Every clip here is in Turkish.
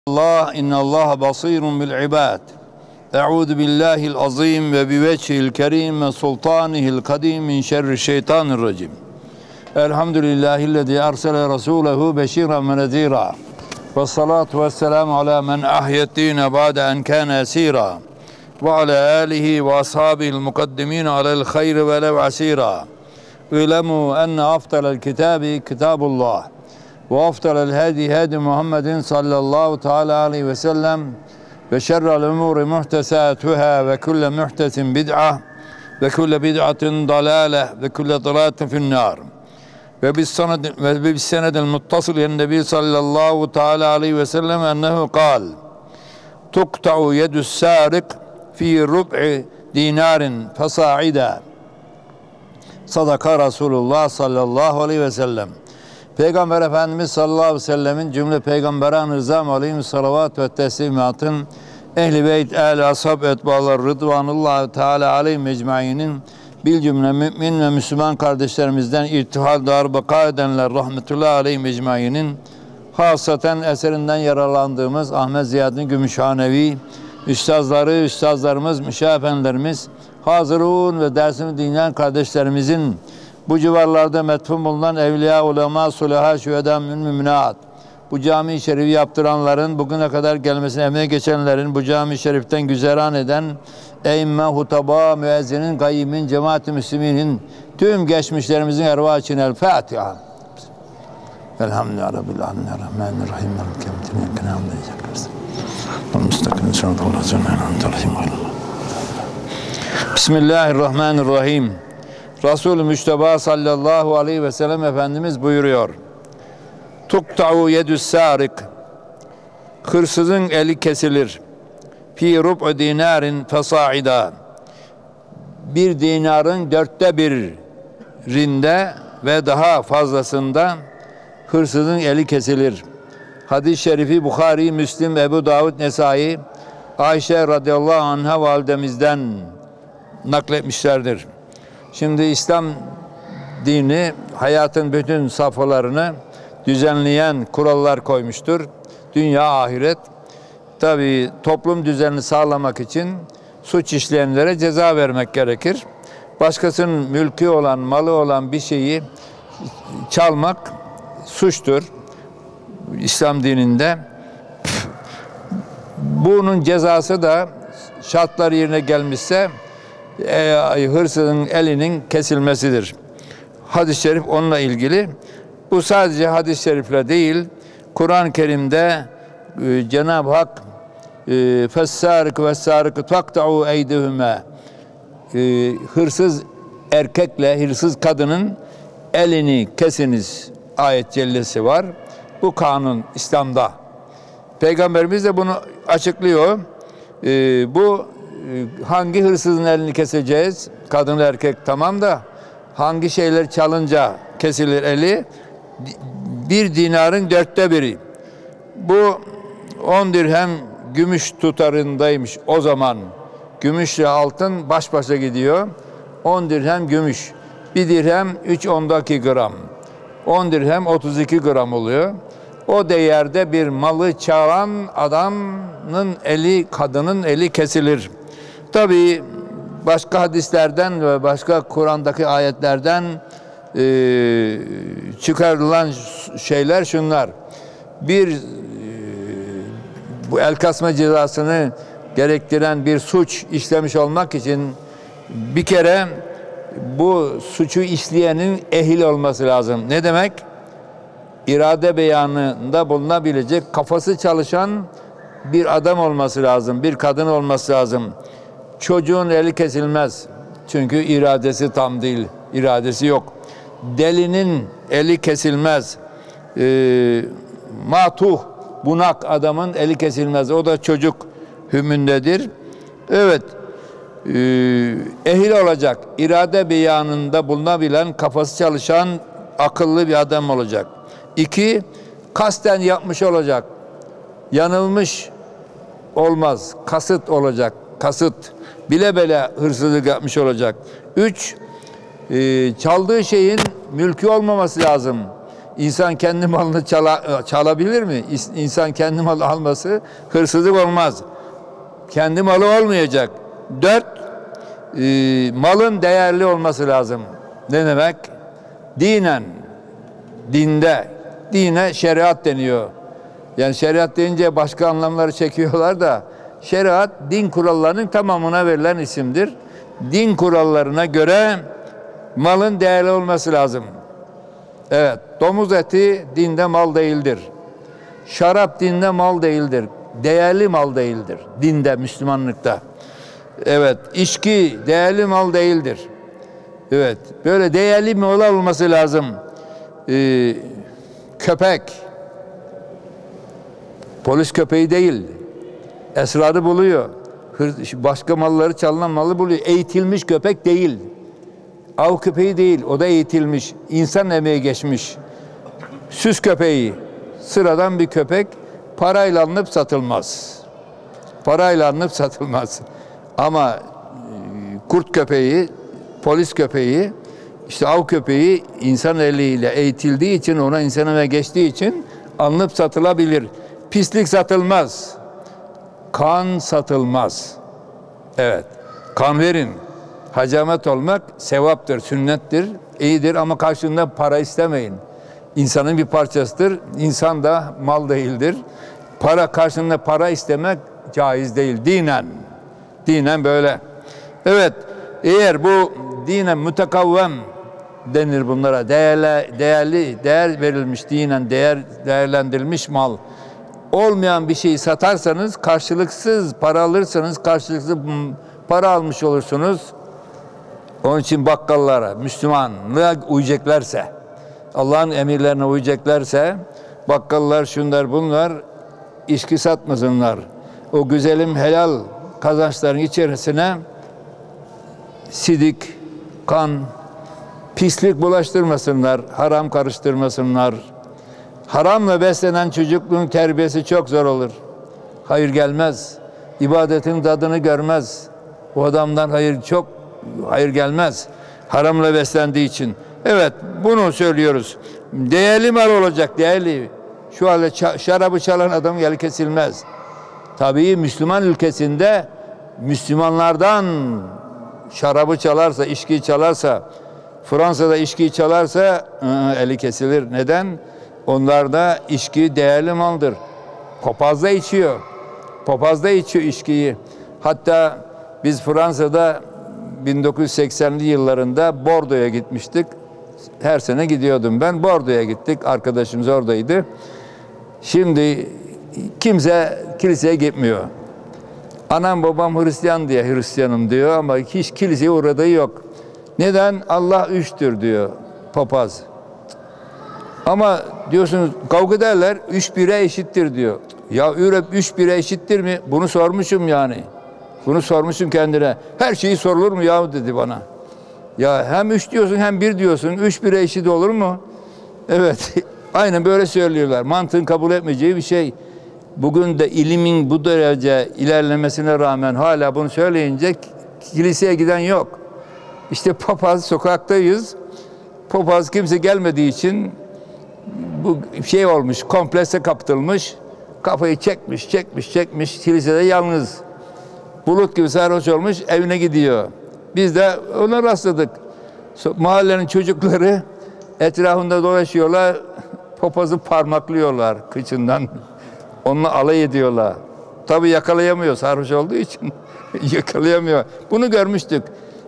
Allah innallaha basirun bil ibad. Euzu billahil azim ve bi vecihil kerim ve sultanihil kadim min şerri şeytanirracim. Elhamdülillahillezî ersele rasûlehu beşîran ve nezîrâ. Ve salatu vesselamu ala men ahyetdîne ba'de en kâne esîrâ. Ve ala âlihi ve ashâbihil mukaddimîne alel hayri ve lev asîrâ. İlemû enne afdalel kitâbi kitâbullah. Ve afdalel hadi hadi Muhammedin sallallahu teala aleyhi ve sellem ve şerrel umuri muhtesatuhâ ve kulle muhtesin bid'ah ve kulle bid'atin dalâle ve kulle dalâletin finnâr ve bis senedil muttasıl yen nebi sallallahu teala aleyhi ve sellem ennehu kal tukta'u yedus sârik fi rub'i dinarin fesâida sadaka Resulullah sallallahu aleyhi ve sellem. Peygamber Efendimiz sallallahu aleyhi ve sellemin cümle peygamberan rızam aleyhim salavat ve teslimatın ehl-i beyt, ehl-i ashab, etbalar rıdvanullah teala aleyhim ecmainin bil cümle mümin ve Müslüman kardeşlerimizden irtihal dar beka edenler rahmetullahi aleyhim ecmainin hasaten eserinden yararlandığımız Ahmet Ziyadin Gümüşhanevi üstazlarımız, müşah efendilerimiz, hazırun ve dersimi dinleyen kardeşlerimizin bu civarlarda metfun bulunan evliya, ulema, sulaha, şühedâ, müminat, bu cami-i şerifi yaptıranların, bugüne kadar gelmesine emeği geçenlerin, bu cami-i şeriften güzeran eden eimme, hutaba, müezzinin, gayyimin, cemaat-i müsliminin, tüm geçmişlerimizin ervah için el Fatiha. Elhamdülillahi Rabbil alemin, Rahmanirrahim, Bismillahirrahmanirrahim. Resul-i Müşteba sallallahu aleyhi ve sellem Efendimiz buyuruyor. Tukta'u yedüs sârik. Hırsızın eli kesilir. Fi rub'u dinarin fesâida. Bir dinarın 1/4'inde ve daha fazlasında hırsızın eli kesilir. Hadis-i şerifi Bukhari, Müslim, Ebu Davud, Nesai, Ayşe radıyallahu anha validemizden nakletmişlerdir. Şimdi İslam dini hayatın bütün safhalarını düzenleyen kurallar koymuştur. Dünya, ahiret. Tabii toplum düzenini sağlamak için suç işleyenlere ceza vermek gerekir. Başkasının mülkü olan, malı olan bir şeyi çalmak suçtur İslam dininde. Bunun cezası da şartlar yerine gelmişse hırsızın elinin kesilmesidir. Hadis-i şerif onunla ilgili. Bu sadece hadis-i şerifle değil, Kur'an-ı Kerim'de Cenab-ı Hak فَالسَّارِكُ وَالسَّارِكُ تَقْتَعُوا اَيْدِهُمَا hırsız erkekle hırsız kadının elini kesiniz ayet cellesi var. Bu kanun İslam'da. Peygamberimiz de bunu açıklıyor. Bu hangi hırsızın elini keseceğiz? Kadın erkek tamam da hangi şeyler çalınca kesilir eli? Bir dinarın 1/4. Bu 10 dirhem gümüş tutarındaymış o zaman. Gümüşle altın baş başa gidiyor. 10 dirhem gümüş. 1 dirhem 3/10 gram. 10 dirhem 32 gram oluyor. O değerde bir malı çalan adamın eli, kadının eli kesilir. Tabii başka hadislerden ve başka Kur'an'daki ayetlerden çıkarılan şeyler şunlar. Bu el kasma cezasını gerektiren bir suç işlemiş olmak için bir kere bu suçu işleyenin ehil olması lazım. Ne demek? İrade beyanında bulunabilecek, kafası çalışan bir adam olması lazım, bir kadın olması lazım. Çocuğun eli kesilmez. Çünkü iradesi tam değil, iradesi yok. Delinin eli kesilmez. Matuh, bunak adamın eli kesilmez. O da çocuk hükmündedir. Evet, ehil olacak, irade beyanında bulunabilen, kafası çalışan, akıllı bir adam olacak. 2, kasten yapmış olacak. Yanılmış olmaz. Kasıt olacak. Kasıt. Bile bile hırsızlık yapmış olacak. 3, çaldığı şeyin mülkü olmaması lazım. İnsan kendi malını çalabilir mi? İnsan kendi malı alması hırsızlık olmaz. Kendi malı olmayacak. 4, malın değerli olması lazım. Ne demek? Dinen, dinde, dine şeriat deniyor. Yani şeriat deyince başka anlamları çekiyorlar da şeriat din kurallarının tamamına verilen isimdir. Din kurallarına göre malın değerli olması lazım. Evet, domuz eti dinde mal değildir. Şarap dinde mal değildir. Değerli mal değildir dinde, Müslümanlıkta. Evet, içki değerli mal değildir. Evet, böyle değerli mal olması lazım. Köpek, polis köpeği değil, esrarı buluyor. Başka malları, çalınan malı buluyor. Eğitilmiş köpek değil. Av köpeği değil, o da eğitilmiş. İnsan emeği geçmiş. Süs köpeği, sıradan bir köpek, parayla alınıp satılmaz. Parayla alınıp satılmaz. Ama kurt köpeği, polis köpeği, işte av köpeği insan eliyle eğitildiği için, ona insan emeği geçtiği için alınıp satılabilir. Pislik satılmaz. Kan satılmaz. Evet, kan verin. Hacamet olmak sevaptır, sünnettir, iyidir ama karşılığında para istemeyin. İnsanın bir parçasıdır. İnsan da mal değildir. Karşılığında para istemek caiz değil. Dinen böyle. Evet, eğer bu dinen mütekavvem denir bunlara. Değer verilmiş, dinen değerlendirilmiş mal. Olmayan bir şeyi satarsanız, karşılıksız para alırsanız, karşılıksız para almış olursunuz. Onun için bakkallara, Müslümanlığa uyacaklarsa, Allah'ın emirlerine uyacaklarsa, bakkallar, şunlar bunlar, içki satmasınlar. O güzelim helal kazançların içerisine sidik, kan, pislik bulaştırmasınlar, haram karıştırmasınlar. Haramla beslenen çocukluğun terbiyesi çok zor olur. Hayır gelmez. İbadetin tadını görmez. O adamdan hayır gelmez. Haramla beslendiği için. Evet, bunu söylüyoruz. Değerli mal olacak, değerli. Şu halde şarabı çalan adam eli kesilmez. Tabii Müslüman ülkesinde Müslümanlardan şarabı çalarsa, içkiyi çalarsa, Fransa'da içkiyi çalarsa eli kesilir. Neden? Onlarda içki değerli maldır. Papaz da içiyor. Papaz da içiyor içkiyi. Hatta biz Fransa'da 1980'li yıllarında Bordo'ya gitmiştik. Her sene gidiyordum ben. Bordo'ya gittik. Arkadaşımız oradaydı. Şimdi kimse kiliseye gitmiyor. Anam babam Hristiyan diye Hristiyanım diyor ama hiç kiliseye uğradığı yok. Neden? Allah üçtür diyor papaz. Ama diyorsunuz kavga ederler, 3-1'e eşittir diyor. Ya 3-1'e eşittir mi? Bunu sormuşum yani. Bunu sormuşum kendine. Her şeyi sorulur mu ya dedi bana. Ya hem 3 diyorsun hem 1 diyorsun. 3-1'e eşit olur mu? Evet. Aynen böyle söylüyorlar. Mantığın kabul etmeyeceği bir şey. Bugün de ilimin bu derece ilerlemesine rağmen hala bunu söyleyince kiliseye giden yok. İşte papaz, sokaktayız. Papaz kimse gelmediği için bu şey olmuş, komplekse kaptılmış. Kafayı çekmiş. Kilisede yalnız. Bulut gibi sarhoş olmuş, evine gidiyor. Biz de ona rastladık. Mahallenin çocukları etrafında dolaşıyorlar, papazı parmaklıyorlar kıçından. Onunla alay ediyorlar. Tabii yakalayamıyor sarhoş olduğu için. Yakalayamıyor. Bunu görmüştük.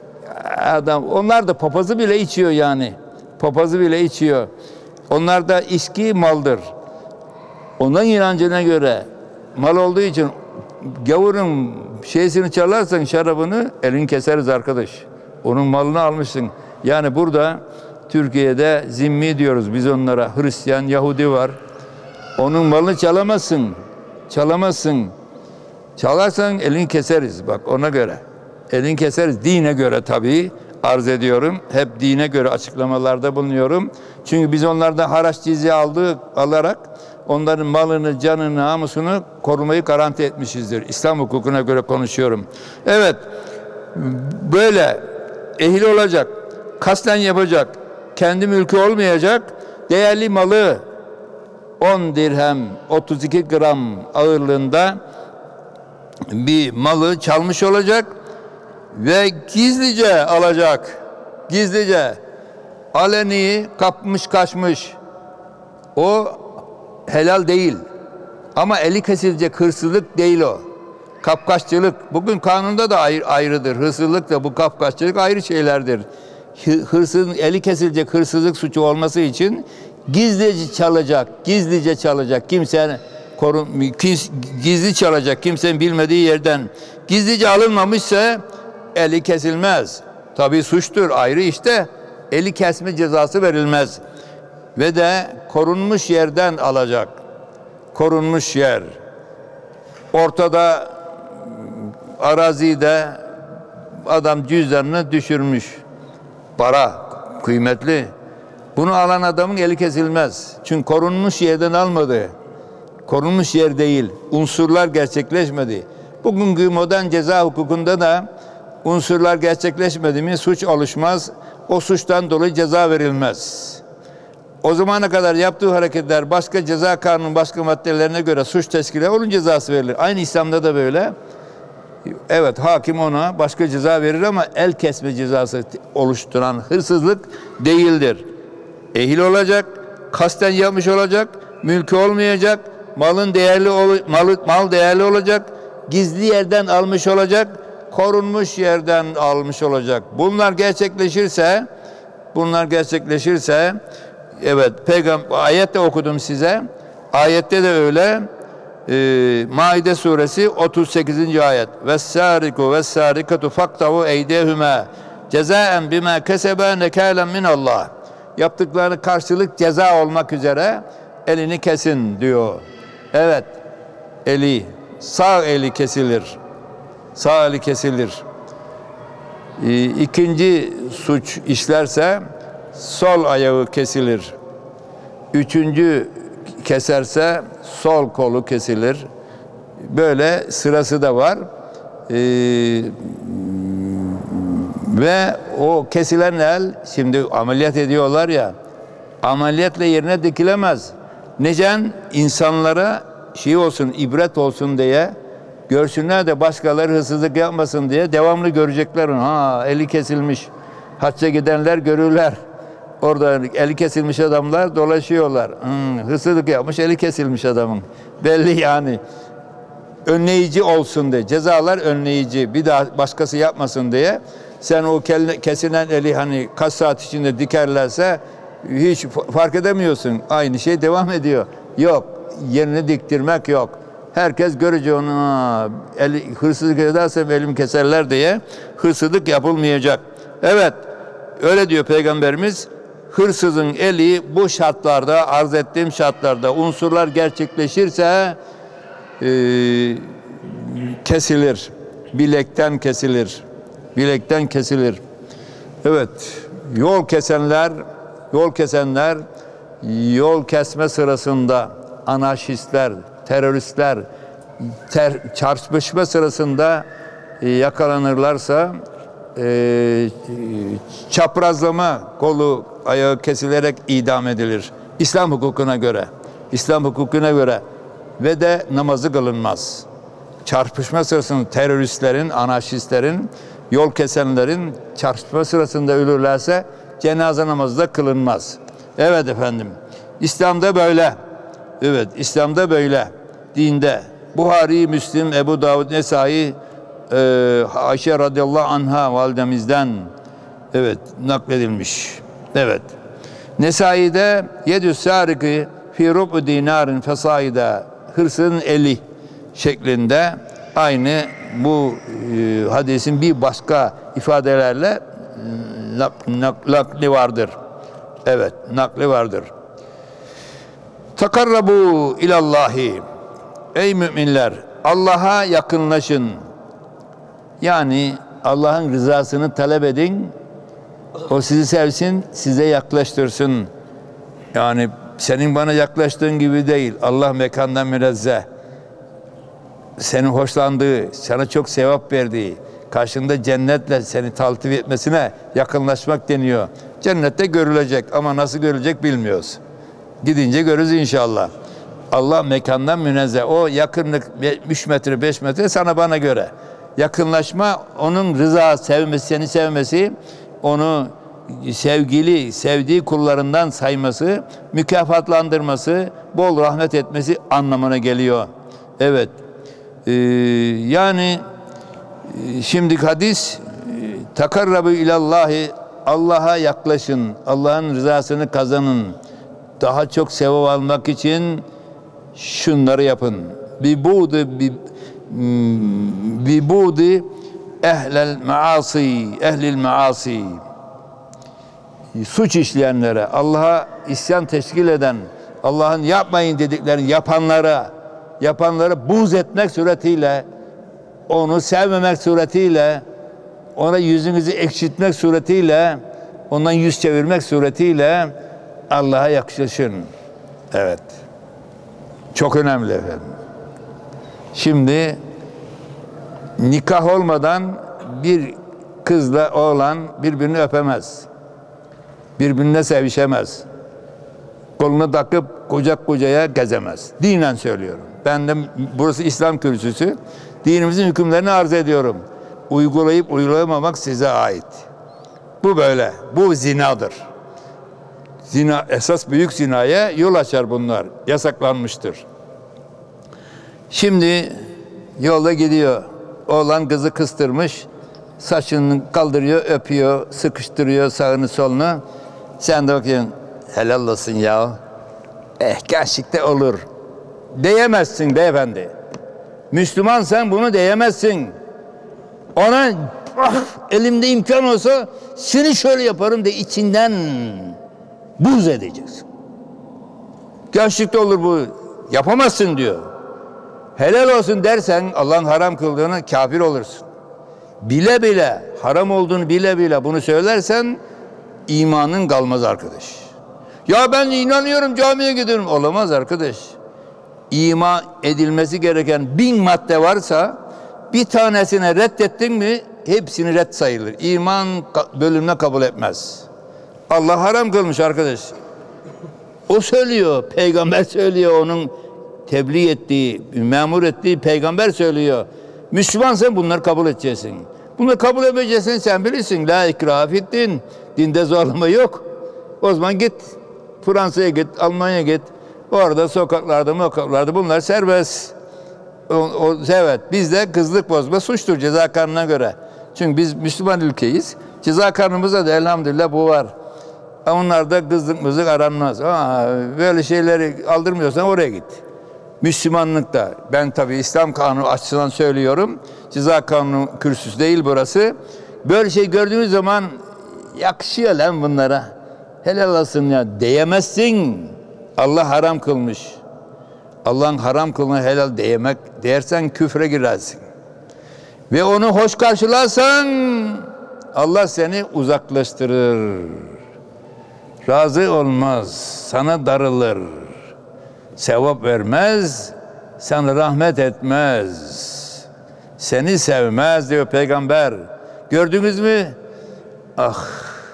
Onlar da papazı bile içiyor yani. Papazı bile içiyor. Onlar da içki maldır. Onların inancına göre mal olduğu için gavurun şeysini çalarsan şarabını elini keseriz arkadaş. Onun malını almışsın. Yani burada Türkiye'de zimmi diyoruz biz onlara. Hristiyan, Yahudi var. Onun malını çalamazsın. Çalarsan elini keseriz bak ona göre. Elini keseriz dine göre tabii arz ediyorum. Hep dine göre açıklamalarda bulunuyorum. Çünkü biz onlardan haraç cizye alarak onların malını, canını, namusunu korumayı garanti etmişizdir. İslam hukukuna göre konuşuyorum. Evet, böyle ehil olacak, kasten yapacak, kendi mülkü olmayacak, değerli malı 10 dirhem 32 gram ağırlığında bir malı çalmış olacak ve gizlice alacak. Gizlice, aleni kapmış kaçmış. O helal değil. Ama eli kesilecek hırsızlık değil o. Kapkaççılık. Bugün kanunda da ayrıdır. Hırsızlık da bu kapkaççılık ayrı şeylerdir. Hırsızın eli kesilecek hırsızlık suçu olması için gizlice çalacak. Gizlice çalacak. Gizli çalacak. Kimsenin bilmediği yerden. Gizlice alınmamışsa eli kesilmez. Tabii suçtur. Ayrı işte. Eli kesme cezası verilmez. Ve de korunmuş yerden alacak. Korunmuş yer. Ortada arazide adam cüzdanını düşürmüş. Para kıymetli. Bunu alan adamın eli kesilmez. Çünkü korunmuş yerden almadı. Korunmuş yer değil. Unsurlar gerçekleşmedi. Bugünkü modern ceza hukukunda da unsurlar gerçekleşmedi mi suç oluşmaz. O suçtan dolayı ceza verilmez. O zamana kadar yaptığı hareketler başka ceza kanunun başka maddelerine göre suç teşkil eder, onun cezası verilir. Aynı İslam'da da böyle. Evet, hakim ona başka ceza verir ama el kesme cezası oluşturan hırsızlık değildir. Ehil olacak, kasten yapmış olacak, mülkü olmayacak, mal değerli olacak, gizli yerden almış olacak, korunmuş yerden almış olacak. Bunlar gerçekleşirse evet, ayette okudum size. Ayette de öyle. Maide suresi 38. ayet. Vessariku vessarikatu faktavu eydehuma cezaen bima kesebe nekalen min Allah. Yaptıklarını karşılık ceza olmak üzere elini kesin diyor. Evet. Sağ eli kesilir. Sağ eli kesilir. İkinci suç işlerse sol ayağı kesilir. Üçüncü keserse sol kolu kesilir. Böyle sırası da var. Ve o kesilen el, şimdi ameliyat ediyorlar ya, ameliyatla yerine dikilemez. Necen insanlara ibret olsun diye, görsünler de başkaları hırsızlık yapmasın diye devamlı görecekler. Eli kesilmiş. Hacca gidenler görürler. Orada eli kesilmiş adamlar dolaşıyorlar. Hırsızlık yapmış, eli kesilmiş adamın. Belli yani. Önleyici olsun diye. Cezalar önleyici. Bir daha başkası yapmasın diye. Sen o kesilen eli kaç saat içinde dikerlerse hiç fark edemiyorsun. Aynı şey devam ediyor. Yok. Yerini diktirmek yok. Herkes görece onu hırsızlık edersem elimi keserler diye hırsızlık yapılmayacak. Evet. Öyle diyor Peygamberimiz. Hırsızın eli bu şartlarda, arz ettiğim şartlarda unsurlar gerçekleşirse kesilir. Bilekten kesilir. Bilekten kesilir. Evet. Yol kesme sırasında anarşistler, teröristler çarpışma sırasında yakalanırlarsa çaprazlama, kolu ayağı kesilerek idam edilir. İslam hukukuna göre ve de namazı kılınmaz. Çarpışma sırasında teröristlerin, anarşistlerin, yol kesenlerin çarpışma sırasında ölürlerse cenaze namazı da kılınmaz. Evet efendim. İslam'da böyle. Evet, İslam'da böyle. Dinde. Buhari, Müslim, Ebu Davud, Nesai, Ayşe radıyallahu anha validemizden nakledilmiş. Evet. Nesai'de yedü sariki fi rubu dinarin fesaida, hırsızın eli şeklinde aynı bu hadisin bir başka ifadelerle nakli vardır. Evet, nakli vardır. Takarrabu ilallahi. Ey müminler, Allah'a yakınlaşın. Yani Allah'ın rızasını talep edin. O sizi sevsin, size yaklaştırsın. Yani senin bana yaklaştığın gibi değil. Allah mekandan münezzeh. Senin hoşlandığı, sana çok sevap verdiği, karşında cennetle seni taltif etmesine yakınlaşmak deniyor. Cennette görülecek ama nasıl görülecek bilmiyoruz. Gidince görürüz inşallah. Allah mekandan münezzeh. O yakınlık 3 metre 5 metre sana bana göre. Yakınlaşma onun rıza sevmesi, seni sevmesi, onu sevgili, sevdiği kullarından sayması, mükafatlandırması, bol rahmet etmesi anlamına geliyor. Evet. Yani şimdi hadis takarrabu ilallahi, Allah'a yaklaşın, Allah'ın rızasını kazanın. Daha çok sevap almak için şunları yapın. Bibudi ehlil maasi. Suç işleyenlere, Allah'a isyan teşkil eden, Allah'ın yapmayın dediklerini yapanlara buğz etmek suretiyle, onu sevmemek suretiyle, ona yüzünüzü ekşitmek suretiyle, ondan yüz çevirmek suretiyle Allah'a yaklaşın. Evet. Çok önemli efendim. Şimdi nikah olmadan bir kızla oğlan birbirini öpemez. Birbirine sevişemez. Kolunu takıp kucak kucaya gezemez. Dinen söylüyorum. Ben de burası İslam kürsüsü. Dinimizin hükümlerini arz ediyorum. Uygulayıp uygulamamak size ait. Bu böyle. Bu zinadır. Zina, esas büyük zinaya yol açar bunlar. Yasaklanmıştır. Şimdi yolda gidiyor. Oğlan kızı kıstırmış. Saçını kaldırıyor, öpüyor, sıkıştırıyor sağını solunu. Sen de bakıyorsun, helal olsun ya. Gerçekten olur. Diyemezsin beyefendi. Müslümansan bunu diyemezsin. Ona elimde imkan olsa seni şöyle yaparım de içinden buğz edeceksin. Gerçekten olur bu. Yapamazsın diyor. Helal olsun dersen Allah'ın haram kıldığını kafir olursun. Bile bile, haram olduğunu bile bile bunu söylersen imanın kalmaz arkadaş. Ya ben inanıyorum, camiye gidiyorum. Olamaz arkadaş. İman edilmesi gereken 1000 madde varsa bir tanesine reddettin mi hepsini red sayılır. İman bölümüne kabul etmez. Allah haram kılmış arkadaş. O söylüyor, peygamber söylüyor, onun tebliğ ettiği, memur ettiği peygamber söylüyor. Müslümansan bunları kabul edeceksin. Bunları kabul edeceksin, sen bilirsin. La ikrahe fiddin. Dinde zorlama yok. O zaman git Fransa'ya git, Almanya'ya git. Orada sokaklarda bunlar serbest. Evet, bizde kızlık bozma suçtur ceza kanununa göre. Çünkü biz Müslüman ülkeyiz. Ceza kanunumuzda da elhamdülillah bu var. Onlarda kızlık aranmaz. Böyle şeyleri aldırmıyorsan oraya git. Müslümanlıkta, ben tabii İslam kanunu açısından söylüyorum. Ceza kanunu kürsüsü değil burası. Böyle şey gördüğünüz zaman yakışıyor lan bunlara. Helal olsun ya, diyemezsin. Allah haram kılmış. Allah'ın haram kılığına helal diyemek dersen küfre girersin. Ve onu hoş karşılarsan Allah seni uzaklaştırır. Razı olmaz, sana darılır. Sevap vermez, sana rahmet etmez. Seni sevmez diyor peygamber. Gördünüz mü? Ah,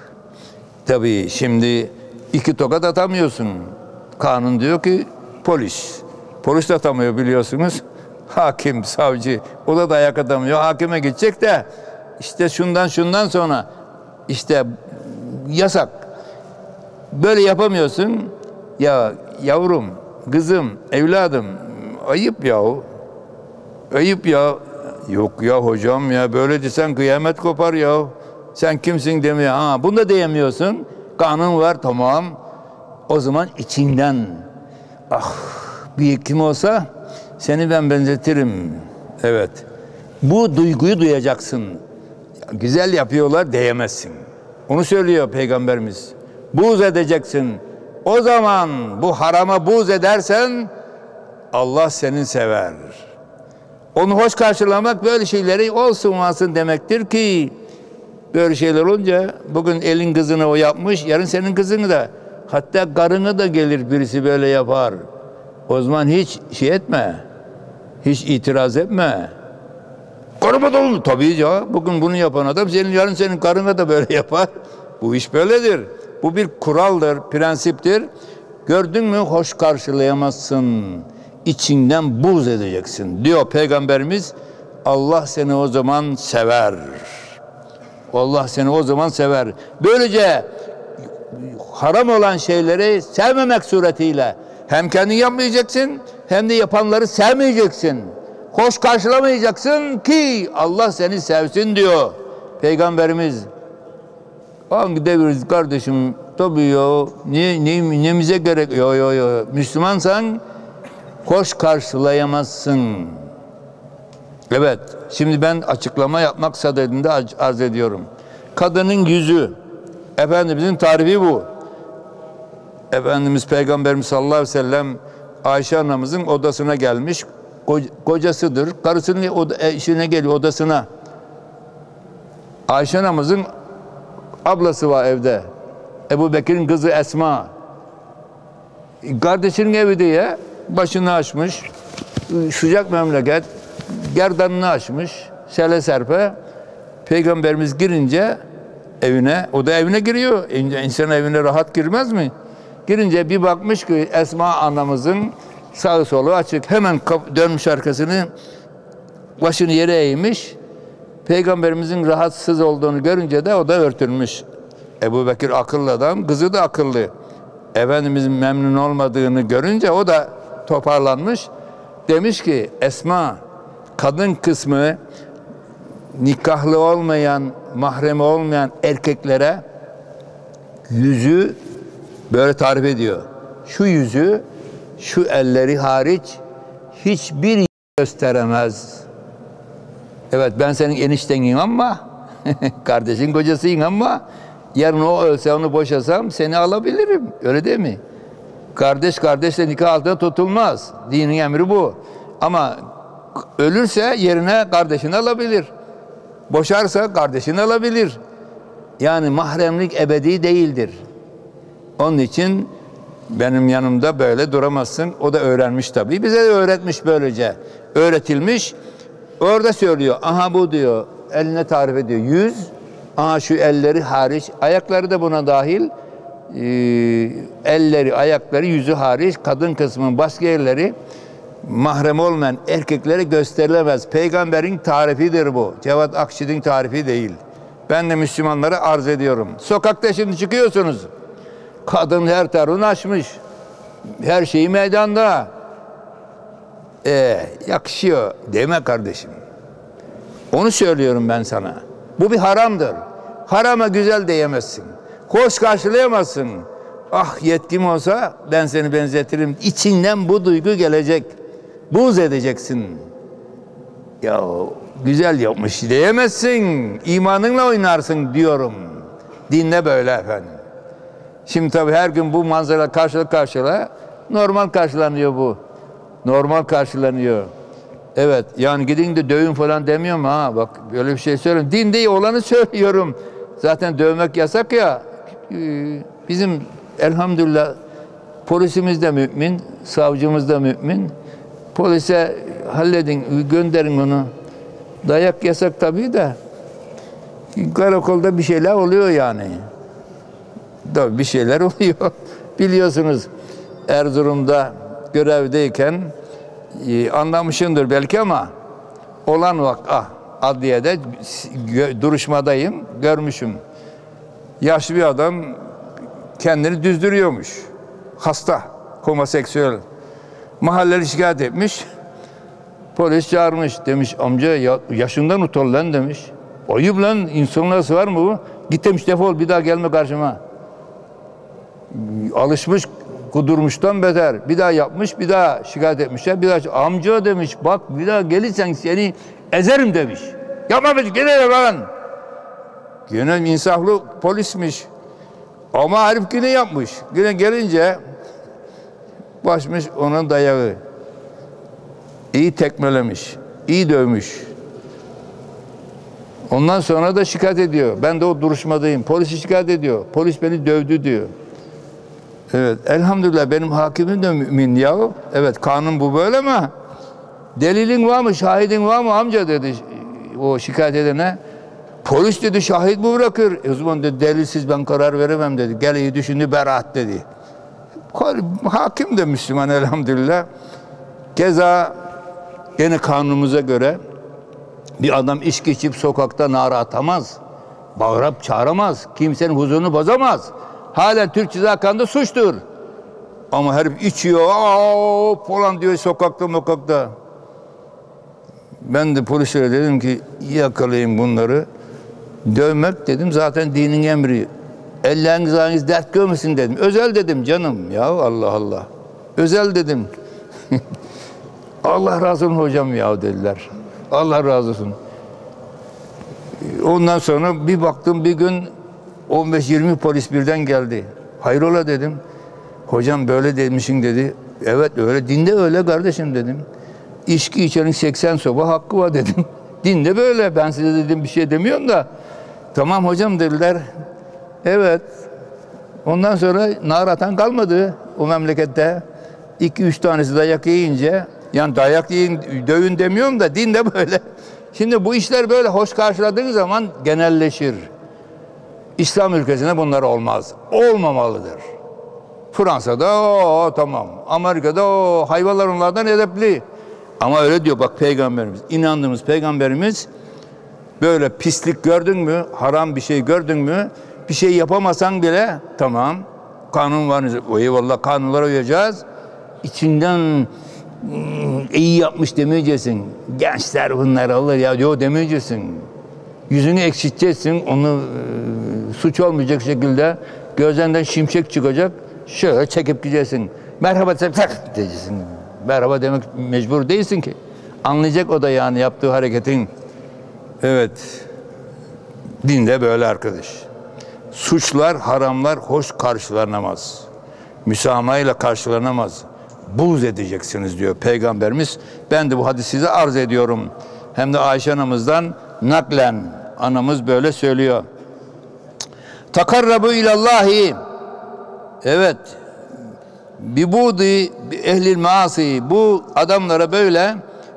tabii şimdi 2 tokat atamıyorsun. Kanun diyor ki polis. Polis de atamıyor biliyorsunuz. Hakim, savcı, o da dayak atamıyor. Hakime gidecek de işte şundan sonra işte yasak. Böyle yapamıyorsun. Ya yavrum, kızım, evladım, ayıp ya. Ayıp ya. Yok ya hocam ya, böyle desen kıyamet kopar ya. Sen kimsin demiyor. Bunu da diyemiyorsun. Kanun var, tamam. O zaman içinden bir kim olsa seni ben benzetirim. Evet. Bu duyguyu duyacaksın. Güzel yapıyorlar diyemezsin. Onu söylüyor Peygamberimiz. Buğz edeceksin. O zaman bu harama buğz edersen Allah seni sever. Onu hoş karşılamak böyle şeyleri olsun demektir ki böyle şeyler olunca bugün elin kızını o yapmış, yarın senin kızını da, hatta karını da gelir birisi böyle yapar. O zaman hiç şey etme. Hiç itiraz etme. Karıma da olur. Tabii ya. Bugün bunu yapan adam yarın senin karına da böyle yapar. Bu iş böyledir. Bu bir kuraldır, prensiptir. Gördün mü hoş karşılayamazsın. İçinden buğz edeceksin diyor Peygamberimiz. Allah seni o zaman sever. Allah seni o zaman sever. Böylece haram olan şeyleri sevmemek suretiyle hem kendin yapmayacaksın hem de yapanları sevmeyeceksin. Hoş karşılamayacaksın ki Allah seni sevsin diyor Peygamberimiz. Hangi deviririz kardeşim? Tabii ya. Nemize gerek? Yo. Müslümansan hoş karşılayamazsın. Evet. Şimdi ben açıklama yapmak sadedinde arz ediyorum. Kadının yüzü. Efendimizin tarifi bu. Efendimiz Peygamberimiz sallallahu aleyhi ve sellem Ayşe anamızın odasına gelmiş. Kocasıdır. Karısının işine geliyor odasına. Ayşe anamızın ablası var evde. Ebu Bekir'in kızı Esma. Kardeşinin evi diye başını açmış. Sıcak memleket. Gerdanını açmış. Sele serpe. Peygamberimiz girince evine, o da evine giriyor. İnsan evine rahat girmez mi? Girince bir bakmış ki Esma anamızın sağı solu açık. Hemen dönmüş arkasını, başını yere eğmiş. Peygamberimizin rahatsız olduğunu görünce de o da örtülmüş. Ebu Bekir akıllı adam, kızı da akıllı. Efendimizin memnun olmadığını görünce o da toparlanmış. Demiş ki Esma, kadın kısmı nikahlı olmayan, mahremi olmayan erkeklere yüzü böyle tarif ediyor. Şu yüzü, şu elleri hariç hiçbir gösteremez. Evet, ben senin eniştenin ama kardeşin kocasıyım ama yarın o ölse onu boşasam seni alabilirim. Öyle değil mi? Kardeş kardeşle nikah altında tutulmaz. Dinin emri bu. Ama ölürse yerine kardeşini alabilir. Boşarsa kardeşini alabilir. Yani mahremlik ebedi değildir. Onun için benim yanımda böyle duramazsın. O da öğrenmiş tabii. Bize de öğretmiş böylece. Öğretilmiş. Orada söylüyor. Aha bu diyor. Eline tarif ediyor. Yüz. Aha şu elleri hariç. Ayakları da buna dahil. Elleri, ayakları, yüzü hariç. Kadın kısmının başka yerleri mahrem olmayan erkeklere gösterilemez. Peygamberin tarifidir bu. Cevat Akşid'in tarifi değil. Ben de Müslümanlara arz ediyorum. Sokakta şimdi çıkıyorsunuz. Kadın her tarafını açmış. Her şeyi meydanda. Yakışıyor. Deme kardeşim. Onu söylüyorum ben sana. Bu bir haramdır. Harama güzel diyemezsin. Hoş karşılayamazsın. Ah yetkim olsa ben seni benzetirim. İçinden bu duygu gelecek. Buğz edeceksin. Ya güzel yapmış diyemezsin. İmanınla oynarsın diyorum. Dinle böyle efendim. Şimdi tabii her gün bu manzara karşıla normal karşılanıyor bu. Normal karşılanıyor. Evet yani gidin de dövün falan demiyorum ha. Bak böyle bir şey söylüyorum. Dinde olanı söylüyorum. Zaten dövmek yasak ya. Bizim elhamdülillah polisimiz de mümin, savcımız da mümin. Polise halledin, gönderin onu. Dayak yasak tabii de. Karakolda bir şeyler oluyor yani. Tabii bir şeyler oluyor. Biliyorsunuz Erzurum'da görevdeyken anlamışımdır belki ama olan adliyede duruşmadayım, görmüşüm. Yaşlı bir adam kendini düzdürüyormuş. Hasta, homoseksüel. Mahalleli şikayet etmiş. Polis çağırmış. Demiş amca yaşından utan lan demiş. Ayıp lan, insan nasıl var mı bu? Git demiş, defol, bir daha gelme karşıma. Alışmış, kudurmuştan beter. Bir daha yapmış, bir daha şikayet etmişler. Bir daha amca demiş, bak bir daha gelirsen seni ezerim demiş. Yapmamış, gene falan. Gene insaflı polismiş. Ama herif yine yapmış. Yine gelince başmış onun dayağı. İyi tekmelemiş, iyi dövmüş. Ondan sonra da şikayet ediyor. Ben de o duruşmadayım. Polisi şikayet ediyor. Polis beni dövdü diyor. Evet, elhamdülillah benim hakimim de mümin ya. Evet, kanun bu böyle mi? Delilin var mı, şahidin var mı amca dedi o şikayet edene. Polis dedi şahit mi bırakır? O zaman dedi delilsiz ben karar veremem dedi. Gel iyi düşündü, beraat dedi. Hakim de Müslüman elhamdülillah. Keza gene kanunumuza göre bir adam içki içip sokakta nara atamaz. Bağırıp çağıramaz. Kimsenin huzurunu bozamaz. Halen Türk Ceza Kanunu'nda suçtur. Ama herif içiyor falan diyor sokakta. Ben de polislere dedim ki yakalayın bunları. Dövmek dedim zaten dinin emri. Elleriniz ayağınız dert görmesin dedim. Özel dedim canım. Ya Allah Allah. Özel dedim. Allah razı olsun hocam ya dediler. Allah razı olsun. Ondan sonra bir baktım bir gün 15-20 polis birden geldi. Hayrola dedim. Hocam böyle demişsin dedi. Evet öyle dinde öyle kardeşim dedim. İçki içenin 80 soba hakkı var dedim. Dinde böyle. Ben size dedim bir şey demiyorum da. Tamam hocam dediler. Evet. Ondan sonra nar atan kalmadı o memlekette. 2-3 tanesi dayak yiyince, yani dayak yiyin, dövün demiyorum da dinde böyle. Şimdi bu işler böyle hoş karşıladığın zaman genelleşir. İslam ülkesinde bunlar olmaz. Olmamalıdır. Fransa'da tamam. Amerika'da hayvanlar onlardan edepli. Ama öyle diyor bak peygamberimiz. İnandığımız peygamberimiz böyle pislik gördün mü, haram bir şey gördün mü, bir şey yapamasan bile tamam kanun var. Eyvallah kanunlara uyacağız. İçinden iyi yapmış demeyeceksin. Gençler bunlar olur ya diyor demeyeceksin. Yüzünü ekşiteceksin. Onu suç olmayacak şekilde gözlerinden şimşek çıkacak. Şöyle çekip gideceksin. Merhaba diyeceksin. Merhaba demek mecbur değilsin ki. Anlayacak o da yani yaptığı hareketin. Evet. Dinde böyle arkadaş. Suçlar, haramlar hoş karşılanamaz. Müsamahayla karşılanamaz. Buğz edeceksiniz diyor Peygamberimiz. Ben de bu hadisi size arz ediyorum. Hem de Ayşe anamızdan naklen. Anamız böyle söylüyor. Takarrabu ilallahi. Evet. Bibudi ehlil maasi. Bu adamlara böyle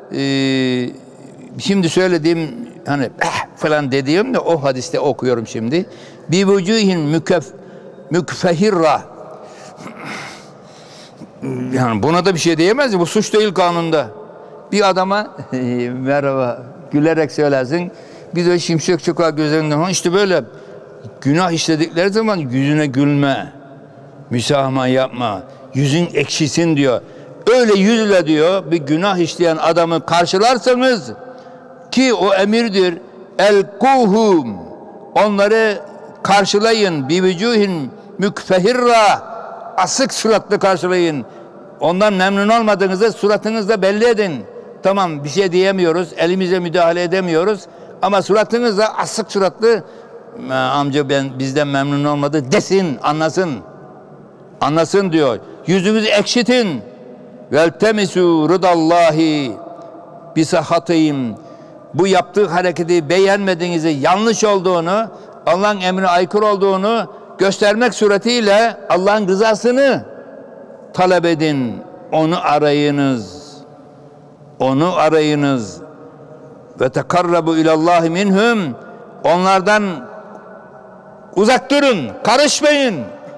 şimdi söylediğim hani falan dediğim de o hadiste okuyorum şimdi. Bivucuhin mükfehirra. Yani buna da bir şey diyemez. Bu suç değil kanunda. Bir adama merhaba gülerek söylersin. Bir de şimşek çakar gözlerinden. İşte böyle günah işledikleri zaman yüzüne gülme. Müsamaha yapma. Yüzün ekşisin diyor. Öyle yüzle diyor bir günah işleyen adamı karşılarsanız ki o emirdir. Elkuhum. Onları karşılayın. Bivucuhin mükfehirra. Asık suratlı karşılayın. Ondan memnun olmadığınızı suratınızda belli edin. Tamam bir şey diyemiyoruz. Elimize müdahale edemiyoruz. Ama suratınızda asık suratlı amca bizden memnun olmadı desin. Anlasın. Anlasın diyor. Yüzünüzü ekşitin. Veltemisu rıdallahi bisahatihim. Bu yaptığı hareketi beğenmediğinizi, yanlış olduğunu, Allah'ın emrine aykırı olduğunu göstermek suretiyle Allah'ın rızasını talep edin. Onu arayınız. Onu arayınız. Ve tekarrabu ilallahi minhum. Onlardan uzak durun. Karışmayın.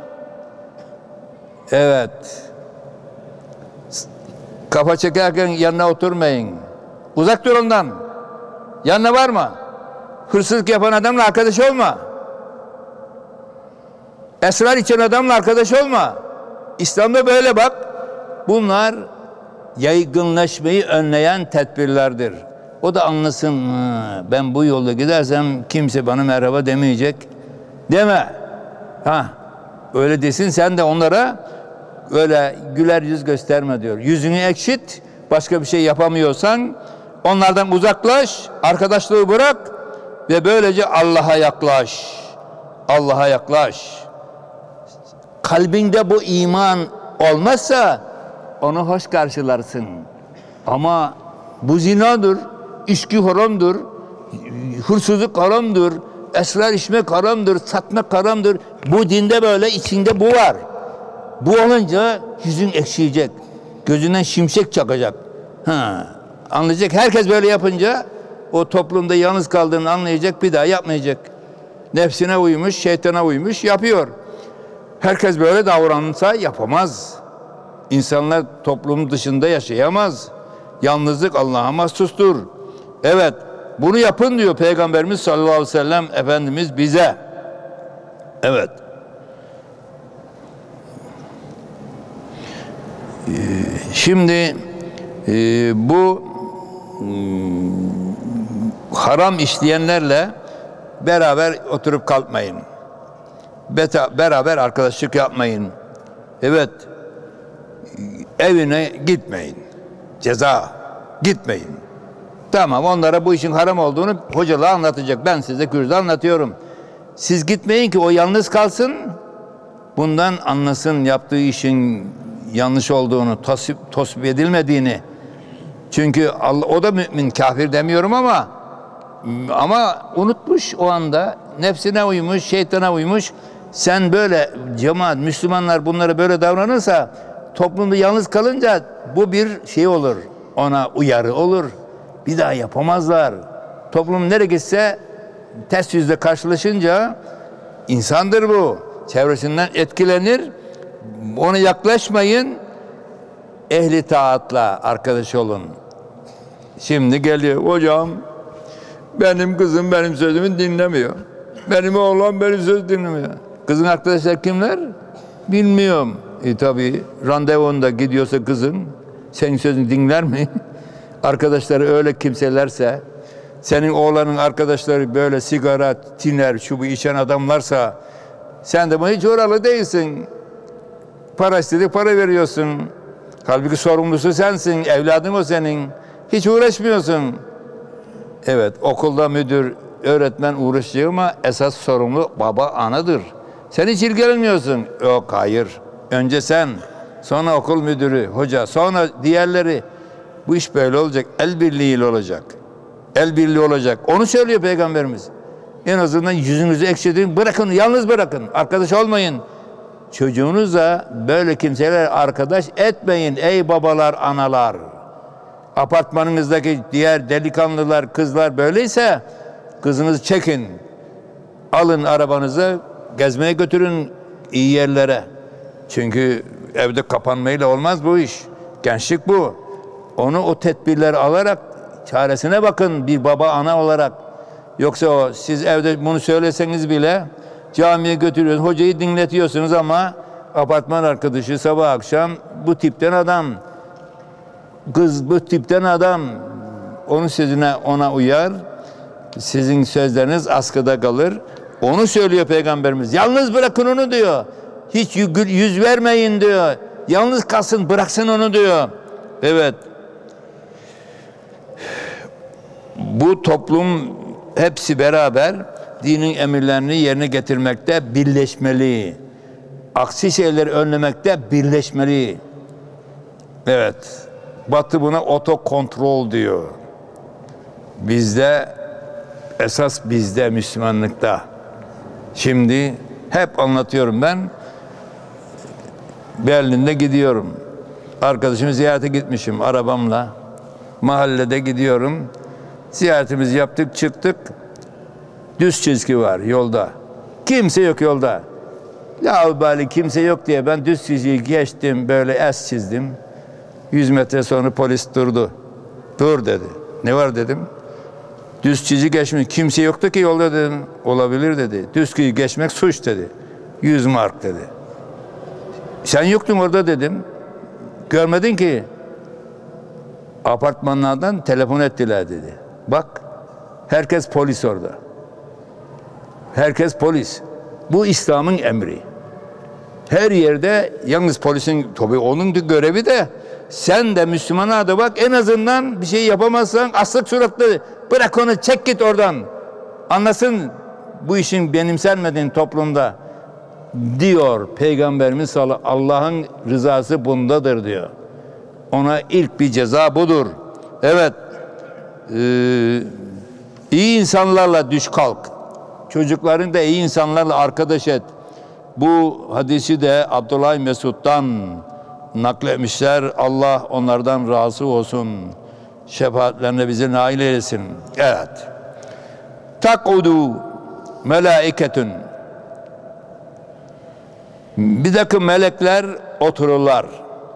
Evet. Kafa çekerken yanına oturmayın. Uzak dur ondan. Yanına varma. Hırsızlık yapan adamla arkadaş olma. Esrar içen adamla arkadaş olma. İslam'da böyle bak. Bunlar yaygınlaşmayı önleyen tedbirlerdir. O da anlasın. Ben bu yolda gidersem kimse bana merhaba demeyecek. Deme. Öyle desin sen de onlara öyle güler yüz gösterme diyor. Yüzünü ekşit. Başka bir şey yapamıyorsan onlardan uzaklaş. Arkadaşlığı bırak. Ve böylece Allah'a yaklaş. Allah'a yaklaş. Kalbinde bu iman olmazsa onu hoş karşılarsın. Ama bu zinadır, içki haramdır, hırsızlık haramdır, esrar içmek haramdır, satmak haramdır. Bu dinde böyle içinde bu var. Bu olunca yüzün ekşiyecek, gözünden şimşek çakacak. Anlayacak. Herkes böyle yapınca o toplumda yalnız kaldığını anlayacak, bir daha yapmayacak. Nefsine uymuş, şeytana uymuş, yapıyor. Herkes böyle davranırsa yapamaz. İnsanlar toplumun dışında yaşayamaz. Yalnızlık Allah'a mahsustur. Evet, bunu yapın diyor Peygamberimiz sallallahu aleyhi ve sellem Efendimiz bize. Evet. Şimdi bu haram işleyenlerle beraber oturup kalkmayın. Beraber arkadaşlık yapmayın. Evet. Evine gitmeyin. Ceza. Gitmeyin. Tamam, onlara bu işin haram olduğunu hocalar anlatacak. Ben size kürsüde anlatıyorum. Siz gitmeyin ki o yalnız kalsın. Bundan anlasın yaptığı işin yanlış olduğunu, tasvip edilmediğini. Çünkü Allah, o da mümin, kafir demiyorum ama unutmuş o anda, nefsine uymuş, şeytana uymuş. Sen böyle cemaat, Müslümanlar bunlara böyle davranırsa toplumda yalnız kalınca bu bir şey olur. Ona uyarı olur. Bir daha yapamazlar. Toplum nereye gitse ters yüzle karşılaşınca insandır bu. Çevresinden etkilenir. Ona yaklaşmayın. Ehli taatla arkadaş olun. Şimdi geliyor hocam, benim kızım benim sözümü dinlemiyor. Benim oğlan benim sözümü dinlemiyor. Kızın arkadaşlar kimler? Bilmiyorum. Tabii randevunda gidiyorsa kızın senin sözünü dinler mi? Arkadaşları öyle kimselerse, senin oğlanın arkadaşları böyle sigara, tiner, şu bu içen adamlarsa sen de hiç oralı değilsin. Para istedik, para veriyorsun. Halbuki sorumlusu sensin, evladın o senin. Hiç uğraşmıyorsun. Evet, okulda müdür, öğretmen uğraşıyor ama esas sorumlu baba, anadır. Sen hiç ilgilenmiyorsun. Yok, hayır. Önce sen, sonra okul müdürü, hoca, sonra diğerleri. Bu iş böyle olacak. El birliğiyle olacak. El birliği olacak. Onu söylüyor Peygamberimiz. En azından yüzünüzü ekşidin, bırakın, yalnız bırakın. Arkadaş olmayın. Çocuğunuza böyle kimseler arkadaş etmeyin ey babalar, analar. Apartmanınızdaki diğer delikanlılar, kızlar böyleyse kızınızı çekin. Alın arabanızı, gezmeye götürün iyi yerlere. Çünkü evde kapanmayla olmaz bu iş. Gençlik bu. Onu o tedbirleri alarak çaresine bakın bir baba, ana olarak. Yoksa siz evde bunu söyleseniz bile camiye götürüyorsunuz, hocayı dinletiyorsunuz ama apartman arkadaşı sabah akşam bu tipten adam, kız bu tipten adam, onun sözüne ona uyar, sizin sözleriniz askıda kalır. Onu söylüyor Peygamberimiz. Yalnız bırakın onu diyor. Hiç yüz vermeyin diyor. Yalnız kalsın, bıraksın onu diyor. Evet. Bu toplum hepsi beraber dinin emirlerini yerine getirmekte birleşmeli. Aksi şeyleri önlemekte birleşmeli. Evet. Batı buna otokontrol diyor. Bizde, esas bizde, Müslümanlıkta. Şimdi hep anlatıyorum ben. Berlin'de gidiyorum. Arkadaşımı ziyarete gitmişim arabamla. Mahallede gidiyorum. Ziyaretimizi yaptık, çıktık. Düz çizgi var yolda. Kimse yok yolda. Ya bari kimse yok diye ben düz çizgiyi geçtim, böyle es çizdim. 100 metre sonra polis durdu. Dur dedi. Ne var dedim. Düz çizgi geçmiş. Kimse yoktu ki yolda dedim. Olabilir dedi. Düz çizgi geçmek suç dedi. 100 mark dedi. Sen yoktun orada dedim. Görmedin ki. Apartmanlardan telefon ettiler dedi. Bak, herkes polis orada. Herkes polis. Bu İslam'ın emri. Her yerde yalnız polisin, tabii onun da görevi de sen de Müslümana da bak, en azından bir şey yapamazsan asık suratlı bırak onu, çek git oradan. Anlasın bu işin benimsenmediğin toplumda diyor Peygamberimiz sallallahu aleyhi ve sellem. Allah'ın rızası bundadır diyor. Ona ilk bir ceza budur. Evet. İyi insanlarla düş kalk. Çocukların da iyi insanlarla arkadaş et. Bu hadisi de Abdullah Mesud'dan nakletmişler. Allah onlardan razı olsun. Şefaatlerine bizi nail eylesin. Evet. Takudu melaiketun Bir takım melekler otururlar.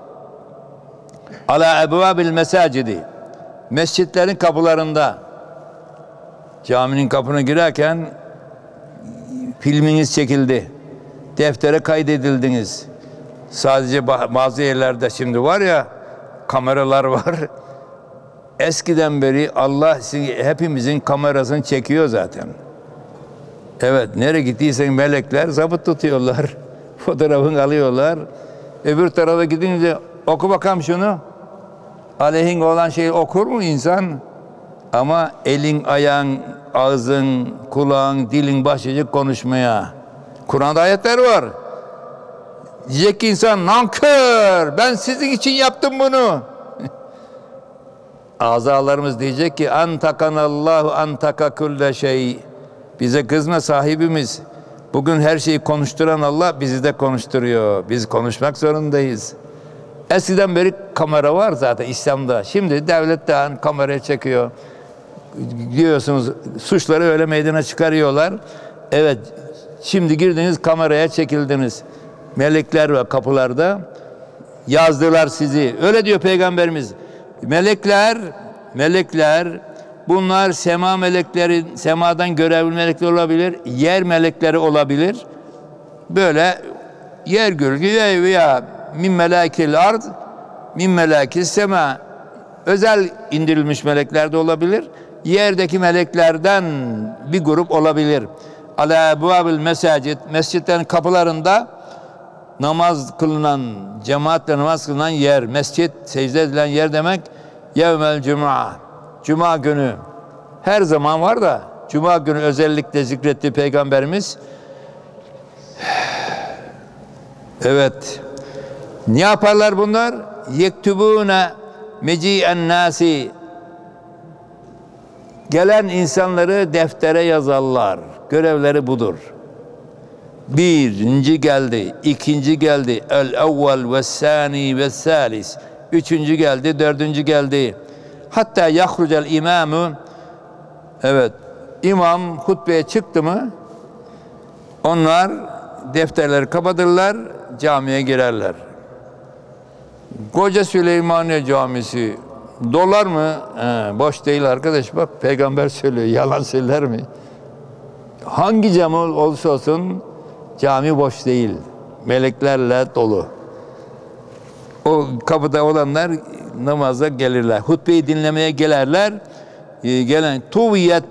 Ala ebvabil mesacidi. Mescitlerin kapılarında. Caminin kapına girerken filminiz çekildi. Deftere kaydedildiniz. Sadece bazı yerlerde şimdi var ya, kameralar var. Eskiden beri Allah hepimizin kamerasını çekiyor zaten. Evet, nereye gittiysen melekler zabıt tutuyorlar. Fotoğrafını alıyorlar. Öbür tarafa gidince oku bakalım şunu. Aleyhin olan şeyi okur mu insan? Ama elin, ayağın, ağzın, kulağın, dilin başlayacak konuşmaya. Kur'an'da ayetler var. Diyecek ki insan, nankör, ben sizin için yaptım bunu. Azalarımız diyecek ki, antakanallahu antaka kulle şey. Bize kızma sahibimiz. Bugün her şeyi konuşturan Allah bizi de konuşturuyor. Biz konuşmak zorundayız. Eskiden beri kamera var zaten İslam'da. Şimdi devlet de kameraya çekiyor. Diyorsunuz, suçları öyle meydana çıkarıyorlar. Evet, şimdi girdiniz, kameraya çekildiniz. Melekler ve kapılarda yazdılar sizi. Öyle diyor Peygamberimiz. Melekler bunlar sema melekleri, semadan görevli melekler olabilir, yer melekleri olabilir. Böyle yer gölge veya min melekil ard, min melekil sema, özel indirilmiş melekler de olabilir. Yerdeki meleklerden bir grup olabilir. Ala ebvabil mesacid, mescitlerin kapılarında namaz kılınan, cemaatle namaz kılınan yer, mescit, secde edilen yer demek. Yevmel cuma, cuma günü. Her zaman var da cuma günü özellikle zikretti Peygamberimiz. Evet. Ne yaparlar bunlar? Yektubune meci'en nasi. Gelen insanları deftere yazarlar. Görevleri budur. Birinci geldi, ikinci geldi, el-evvel ve sani ve salis. Üçüncü geldi, dördüncü geldi. Hatta yahrucel imamı. Evet, imam hutbeye çıktı mı onlar defterleri kapatırlar, camiye girerler. Koca Süleymaniye Camisi dolar mı? Boş değil arkadaş, bak Peygamber söylüyor, yalan söyler mi? Hangi cami olursa olsun cami boş değil. Meleklerle dolu. O kapıda olanlar namaza gelirler. Hutbeyi dinlemeye gelirler. Gelen tuviyet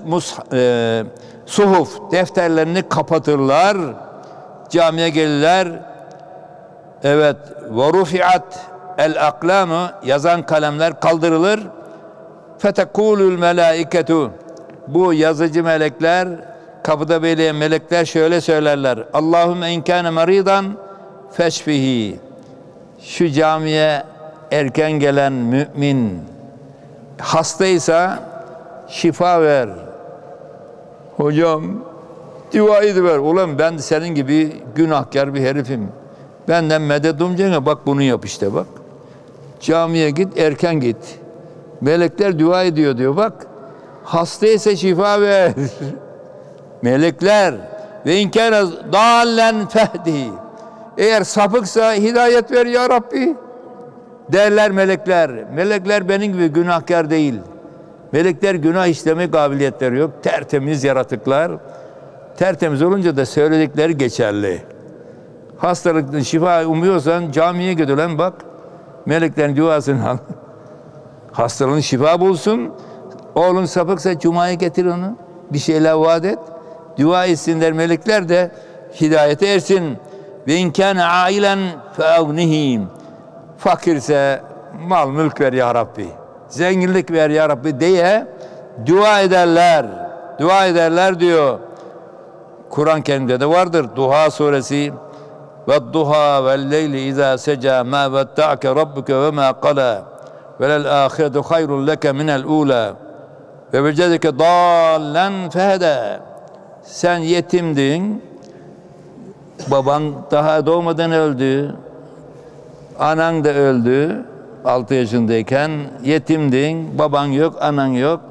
suhuf defterlerini kapatırlar. Camiye gelirler. Evet. Ve rufiat el aklamı, yazan kalemler kaldırılır. Fetekulul melaiketu, bu yazıcı melekler, kapıda bekleyen melekler şöyle söylerler. Allahümme in kâne maridan feşfihi. Şu camiye erken gelen mümin hastaysa şifa ver. Hocam dua ediver. Ulan ben senin gibi günahkar bir herifim. Benden medet umacağına bak bunu yap işte bak. Camiye git, erken git. Melekler dua ediyor diyor bak. Hastaysa şifa ver. Melekler ve inkâne dâllen fehdi. Eğer sapıksa hidayet ver ya Rabbi derler melekler. Melekler benim gibi günahkar değil. Melekler günah işleme kabiliyetleri yok. Tertemiz yaratıklar. Tertemiz olunca da söyledikleri geçerli. Hastalıktan şifa umuyorsan camiye git ulan bak. Meleklerin duasını al. Hastalığın şifa bulsun. Oğlun sapıksa cumaya getir onu. Bir şeyler vaat et. Dua etsinler melekler de hidayete ersin. Ve inkâne ailen feavnihim. Fakirse mal mülk ver ya Rabbi. Zenginlik ver ya Rabbi diye dua ederler. Dua ederler diyor. Kur'an-ı Kerim'de de vardır. Duha suresi. Ve duha vel leyli izâ seca mâ vetta'ke rabbuke ve mâ qalâ ve lel âhiretu hayrun leke minel ûlâ ve vecedeke dâllen fehedâ. Sen yetimdin. Baban daha doğmadan öldü. Anan da öldü. 6 yaşındayken yetimdin. Baban yok, anan yok.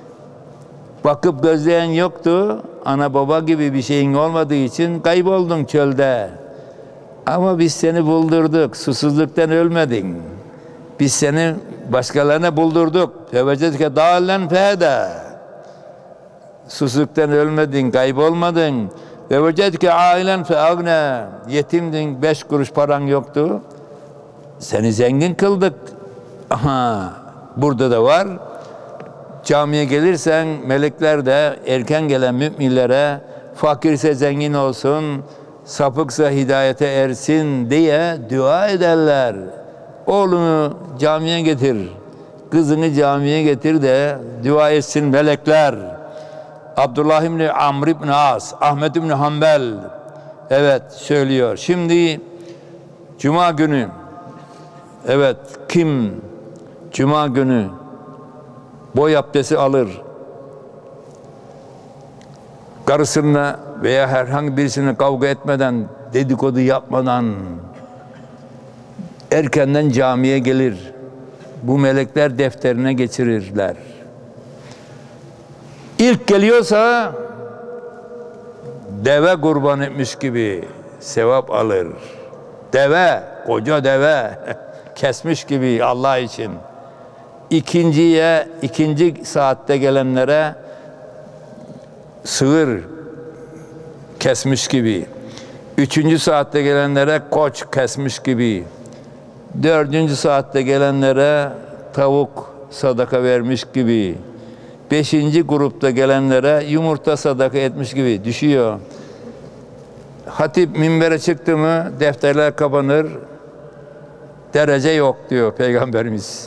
Bakıp gözleyen yoktu. Ana baba gibi bir şeyin olmadığı için kayboldun çölde. Ama biz seni buldurduk. Susuzluktan ölmedin. Biz seni başkalarına buldurduk. Fevecedke dâlen fehedâ. Susuzluktan ölmedin, kaybolmadın. Fevecedke âilen feâgnâ. Yetimdin, 5 kuruş paran yoktu. Seni zengin kıldık. Aha, burada da var. Camiye gelirsen melekler de erken gelen müminlere fakirse zengin olsun, sapıksa hidayete ersin diye dua ederler. Oğlunu camiye getir, kızını camiye getir de dua etsin melekler. Abdullah İbni Amr İbni As, Ahmet İbni Hanbel evet söylüyor. Şimdi Cuma günü evet kim Cuma günü boy abdesti alır, karısına veya herhangi birisine kavga etmeden, dedikodu yapmadan erkenden camiye gelir. Bu melekler defterine geçirirler. İlk geliyorsa deve kurban etmiş gibi sevap alır. Deve, koca deve kesmiş gibi Allah için. İkinci saatte gelenlere sığır kesmiş gibi. 3. saatte gelenlere koç kesmiş gibi. 4. saatte gelenlere tavuk sadaka vermiş gibi. 5. grupta gelenlere yumurta sadaka etmiş gibi düşüyor. Hatip minbere çıktı mı defterler kapanır. Derece yok diyor Peygamberimiz.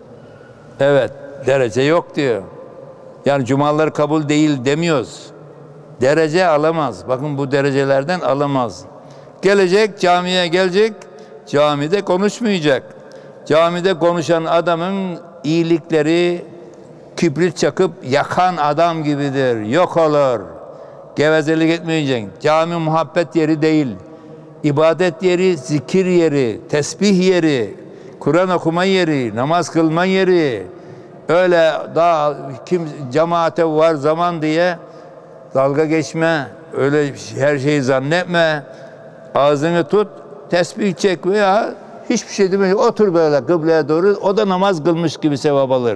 Evet, derece yok diyor. Yani cumalar kabul değil demiyoruz. Derece alamaz. Bakın bu derecelerden alamaz. Gelecek, camiye gelecek, camide konuşmayacak. Camide konuşan adamın iyilikleri kibrit çakıp yakan adam gibidir. Yok olur. Gevezelik etmeyeceksin. Cami muhabbet yeri değil. İbadet yeri, zikir yeri, tesbih yeri, Kur'an okuma yeri, namaz kılma yeri. Öyle daha kim cemaate var zaman diye dalga geçme. Öyle her şeyi zannetme. Ağzını tut, tesbih çek veya hiçbir şey deme. Otur böyle kıbleye doğru. O da namaz kılmış gibi sevap alır.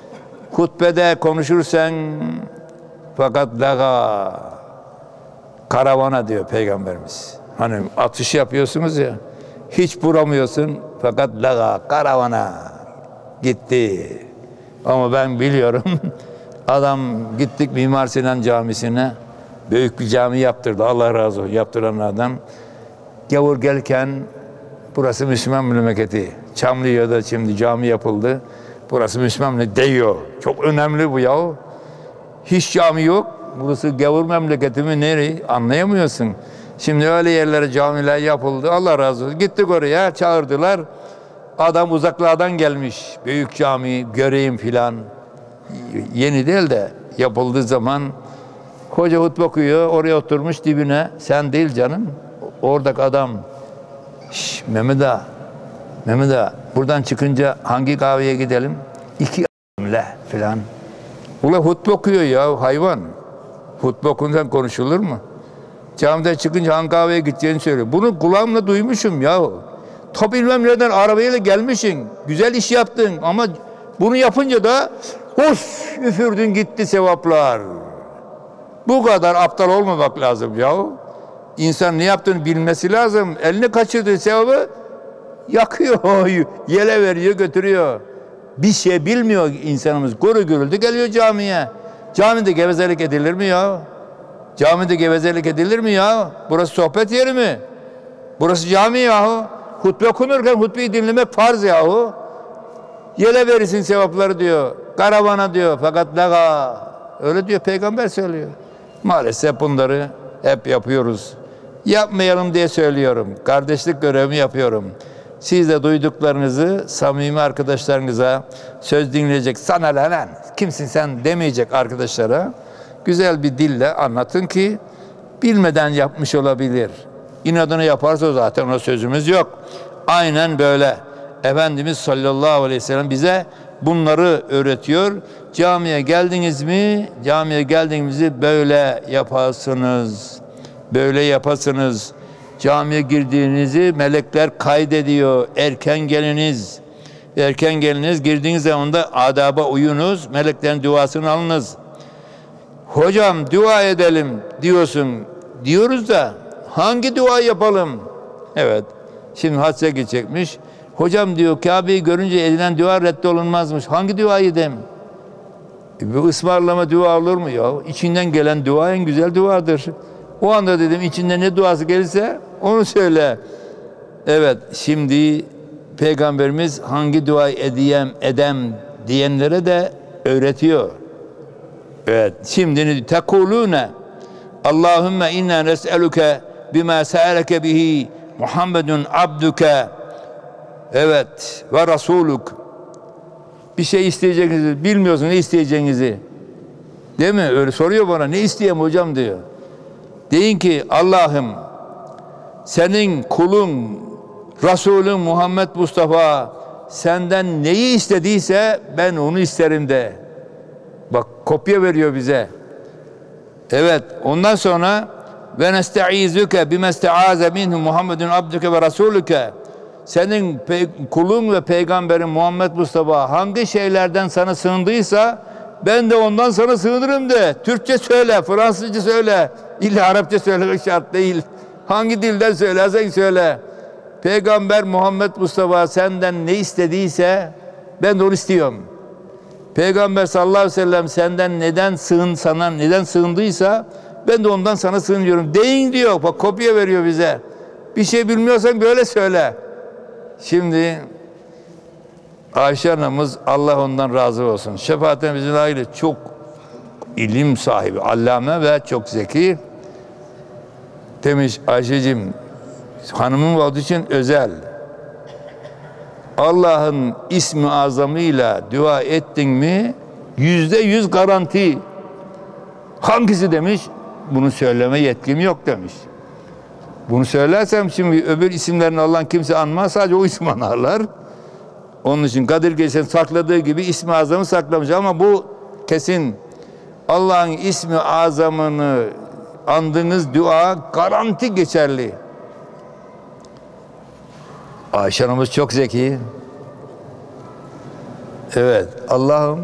Hutbede konuşursan fakat laga karavana diyor Peygamberimiz. Hani atış yapıyorsunuz ya. Hiç vuramıyorsun fakat laga karavana gitti. Ama ben biliyorum adam gittik Mimar Sinan Camisi'ne büyük bir cami yaptırdı. Allah razı olsun yaptıran adam. Gavur gelirken burası Müslüman memleketi. Çamlıca'da şimdi cami yapıldı. Burası Müslüman değiyor. Çok önemli bu yahu. Hiç cami yok. Burası gavur memleketi mi nereye anlayamıyorsun. Şimdi öyle yerlere camiler yapıldı. Allah razı olsun. Gittik oraya çağırdılar. Adam uzaklardan gelmiş. Büyük cami göreyim filan. Yeni değil de yapıldığı zaman hoca hutbe okuyor. Oraya oturmuş dibine. Sen değil canım. Oradaki adam. Mehmet Ağa. Mehmet Ağa. Buradan çıkınca hangi kahveye gidelim? 2 le filan. Ula hutbe okuyor ya hayvan. Hutbe okundan konuşulur mu? Camiden çıkınca hangi kahveye gideceğini söylüyor. Bunu kulağımla duymuşum ya. Tabi bilmem nereden arabayla gelmişsin. Güzel iş yaptın ama bunu yapınca da hoş üfürdün gitti sevaplar. Bu kadar aptal olmamak lazım ya. İnsan ne yaptığını bilmesi lazım. Eline kaçırdığı sevabı yakıyor, yele veriyor, götürüyor. Bir şey bilmiyor insanımız. Guru gürüldü geliyor camiye. Camide gevezelik edilir mi ya? Camide gevezelik edilir mi ya? Burası sohbet yeri mi? Burası cami yahu. Hutbe okunurken hutbeyi dinlemek farz yahu. Yele verirsin sevapları diyor. Karavana diyor. Fakat laga. Öyle diyor Peygamber söylüyor. Maalesef bunları hep yapıyoruz. Yapmayalım diye söylüyorum. Kardeşlik görevimi yapıyorum. Siz de duyduklarınızı samimi arkadaşlarınıza, söz dinleyecek sana lan kimsin sen demeyecek arkadaşlara güzel bir dille anlatın ki bilmeden yapmış olabilir. İnadına yaparsa zaten o sözümüz yok. Aynen böyle. Efendimiz sallallahu aleyhi ve sellem bize bunları öğretiyor. Camiye geldiniz mi? Camiye geldiğinizi böyle yapasınız. Böyle yapasınız. camiye girdiğinizi melekler kaydediyor. Erken geliniz. Erken geliniz. Girdiğiniz zaman da adaba uyunuz. Meleklerin duasını alınız. Hocam dua edelim diyorsun. Diyoruz da hangi dua yapalım? Evet. Şimdi hacca gidecekmiş. Hocam diyor Kabe'yi görünce edilen dua reddolunmazmış. Hangi duayı edeyim? Bu ısmarlama dua olur mu ya? İçinden gelen dua en güzel duadır. O anda dedim içinde ne duası gelirse onu söyle. Evet, şimdi Peygamberimiz hangi duayı edem diyenlere de öğretiyor. Evet, şimdi tekulune Allahümme inna nes'eluke bima se'eleke bihi Muhammedun abduke evet ve rasuluk. Bir şey isteyeceğinizi bilmiyorsun, ne isteyeceğinizi. Değil mi? Öyle soruyor bana. Ne isteyeyim hocam diyor. Deyin ki Allah'ım senin kulun Resulün Muhammed Mustafa senden neyi istediyse ben onu isterim de. Bak kopya veriyor bize. Evet, ondan sonra ve nestaizuke bimestaaze minhu Muhammedun abduke ve rasuluke. Senin kulun ve peygamberin Muhammed Mustafa hangi şeylerden sana sığındıysa ben de ondan sana sığınırım de. Türkçe söyle, Fransızca söyle. İlla Arapça söylemek şart değil. Hangi dilden söylersen söyle. Peygamber Muhammed Mustafa senden ne istediyse ben de onu istiyorum. Peygamber sallallahu aleyhi ve sellem senden neden sığındıysa ben de ondan sana sığınıyorum. Deyin diyor. Bak kopya veriyor bize. Bir şey bilmiyorsan böyle söyle. Şimdi Ayşe anamız Allah ondan razı olsun. Şefaatimizin aile çok ilim sahibi, allame ve çok zeki. Demiş Ayşe'cim hanımın olduğu için özel. Allah'ın ismi azamıyla dua ettin mi %100 garanti. Hangisi demiş? Bunu söyleme yetkim yok demiş. Bunu söylersem şimdi öbür isimlerini Allah'ın kimse anmaz, sadece o ismi anarlar. Onun için Kadir Gecesi'nin sakladığı gibi ismi azamı saklamış ama bu kesin. Allah'ın ismi azamını andığınız dua garanti geçerli. Ayşe Hanım'ız çok zeki. Evet, Allah'ım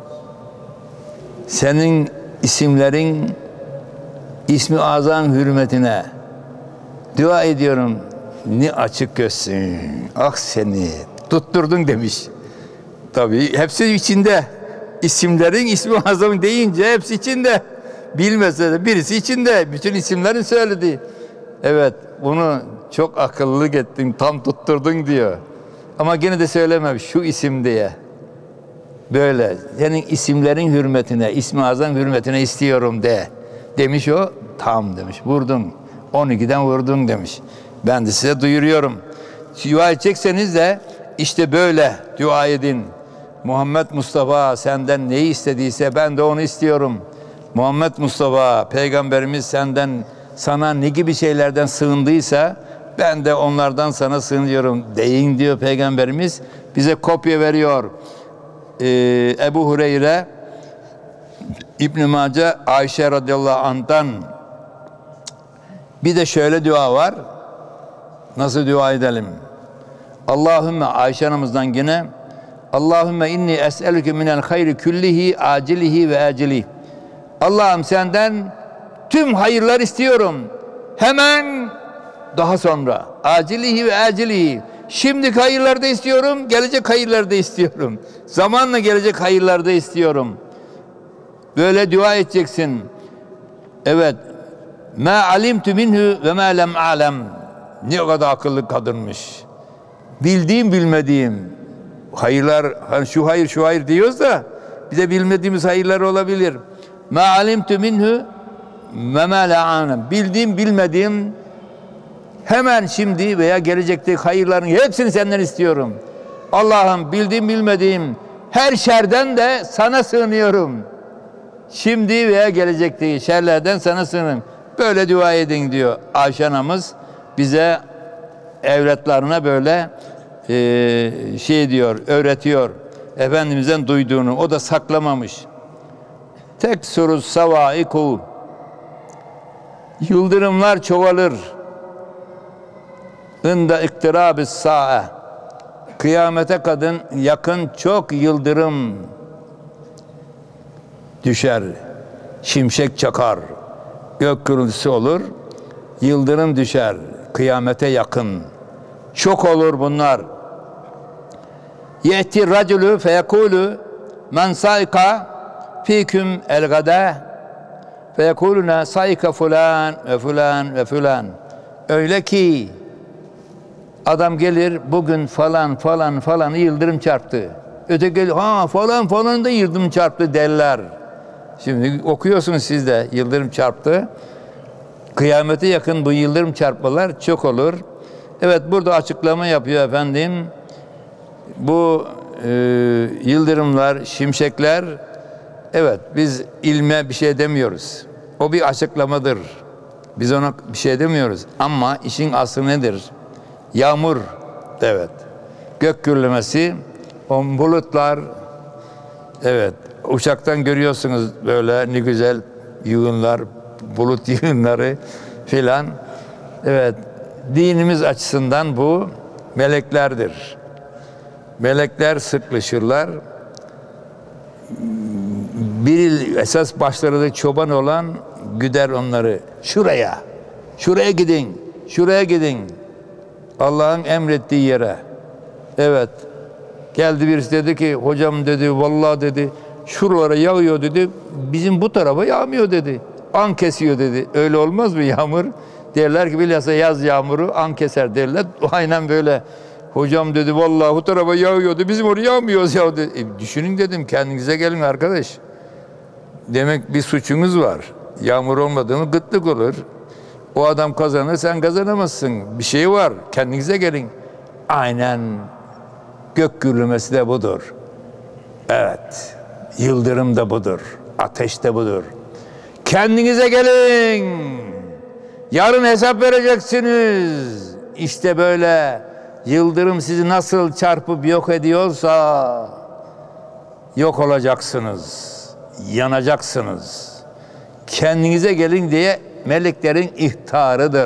senin isimlerin ismi azam hürmetine dua ediyorum. Ne açık gözsün. Ah seni tutturdun demiş. Tabii hepsi içinde. İsimlerin ismi azam deyince hepsi içinde. Bilmese de birisi içinde. Bütün isimlerin söyledi. Evet, bunu çok akıllılık ettin, tam tutturdun diyor. Ama gene de söylemem şu isim diye. Böyle, senin isimlerin hürmetine, ismi azam hürmetine istiyorum de. Demiş o, tam demiş, vurdun. 12'den vurdun demiş. Ben de size duyuruyorum. Dua edecekseniz de işte böyle dua edin. Muhammed Mustafa senden neyi istediyse ben de onu istiyorum. Muhammed Mustafa peygamberimiz sana ne gibi şeylerden sığındıysa ben de onlardan sana sığınıyorum deyin diyor peygamberimiz. Bize kopya veriyor. Ebu Hureyre, İbn-i Mace, Ayşe radıyallahu anh'tan. Bir de şöyle dua var. Nasıl dua edelim? Allahümme Ayşe anamızdan yine Allahümme inni es'elüke minel hayri küllihi acilihi ve acilihi. Allah'ım senden tüm hayırlar istiyorum. Hemen daha sonra. Acilihi ve acilihi. Şimdiki hayırlarda istiyorum, gelecek hayırlarda istiyorum. Zamanla gelecek hayırlarda istiyorum. Böyle dua edeceksin. Evet. Ma alimtu minhu ve ma lem alem. Ne kadar akıllı kadınmış. Bildiğim bilmediğim hayırlar, hani şu hayır diyoruz da bize bilmediğimiz hayırlar olabilir. Ma alimtu minhu ve ma la alem. Bildiğim bilmediğim hemen şimdi veya gelecekteki hayırların hepsini senden istiyorum. Allah'ım bildiğim bilmediğim her şerden de sana sığınıyorum. Şimdi veya gelecekteki şerlerden sana sığınırım. Böyle dua edin diyor Ayşe anamız. Bize evlatlarına böyle diyor, öğretiyor. Efendimiz'den duyduğunu. O da saklamamış. Tek soru savaiku. Yıldırımlar çoğalır. ında iktirabis sa'a, kıyamete kadın yakın çok yıldırım düşer, şimşek çakar, gök gürültüsü olur, yıldırım düşer, kıyamete yakın. Çok olur bunlar. Ye'ti raculu feyekulu men saika fiküm el gada feyekuluna saika fulan ve fulan ve fulan. Öyle ki adam gelir, bugün falan falan falanı yıldırım çarptı. Öteki gelir, ha falan falan da yıldırım çarptı derler. Şimdi okuyorsunuz siz de, yıldırım çarptı. Kıyamete yakın bu yıldırım çarpmalar çok olur. Evet, burada açıklama yapıyor efendim. Bu yıldırımlar, şimşekler, evet biz ilme bir şey demiyoruz. O bir açıklamadır. Biz ona bir şey demiyoruz. Ama işin aslı nedir? Yağmur, evet. Gök gürlemesi, o bulutlar, evet. Uçaktan görüyorsunuz böyle ne güzel yığınlar, bulut yığınları filan. Evet, dinimiz açısından bu meleklerdir. Melekler sıklaşırlar. Bir esas başları da çoban olan güder onları. Şuraya gidin, şuraya gidin. Allah'ın emrettiği yere. Evet. Geldi birisi dedi ki, hocam dedi, vallahi dedi, şuralara yağıyor dedi, bizim bu tarafa yağmıyor dedi. An kesiyor dedi. Öyle olmaz mı yağmur? Derler ki bilhassa yaz yağmuru an keser derler. Aynen böyle. Hocam dedi, vallahi bu tarafa yağıyordu, bizim oraya yağmıyoruz ya dedi. Düşünün dedim, kendinize gelin arkadaş. Demek bir suçunuz var. Yağmur olmadığı mı gıtlık olur. O adam kazanır, sen kazanamazsın. Bir şey var, kendinize gelin. Aynen gök gürlemesi de budur. Evet, yıldırım da budur, ateş de budur. Kendinize gelin. Yarın hesap vereceksiniz. İşte böyle yıldırım sizi nasıl çarpıp yok ediyorsa yok olacaksınız. Yanacaksınız. Kendinize gelin diye meleklerin ihtarıdır.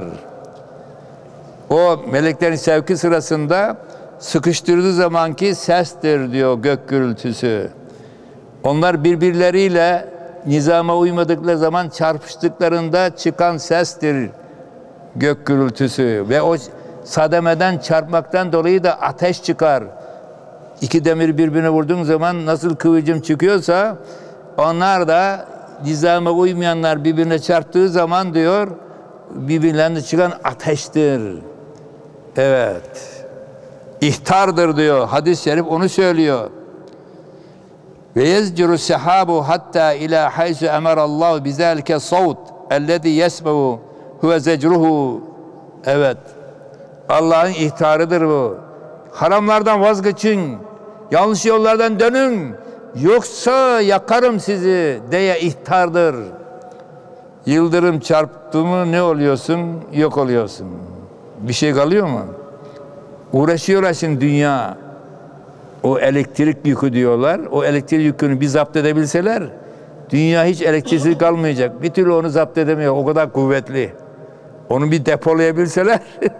O meleklerin sevki sırasında sıkıştırdığı zamanki sestir diyor gök gürültüsü. Onlar birbirleriyle nizama uymadıkları zaman çarpıştıklarında çıkan sestir gök gürültüsü. Ve o sademeden çarpmaktan dolayı da ateş çıkar. İki demir birbirine vurduğun zaman nasıl kıvılcım çıkıyorsa, onlar da nizama uymayanlar birbirine çarptığı zaman diyor, birbirlerine çıkan ateştir. Evet. İhtardır diyor. Hadis-i şerif onu söylüyor. Ve yezciru sehabu hatta ila haysu emarallahu bizalike savut ellezî yesme'u huve zecruhu. Evet. Allah'ın ihtarıdır bu. Haramlardan vazgeçin. Yanlış yollardan dönün. Yoksa yakarım sizi diye ihtardır. Yıldırım çarptı mı ne oluyorsun? Yok oluyorsun. Bir şey kalıyor mu? Uğraşıyorlar şimdi dünya. O elektrik yükü diyorlar. O elektrik yükünü bir zapt edebilseler, dünya hiç elektriksiz kalmayacak. Bir türlü onu zapt edemiyor. O kadar kuvvetli. Onu bir depolayabilseler,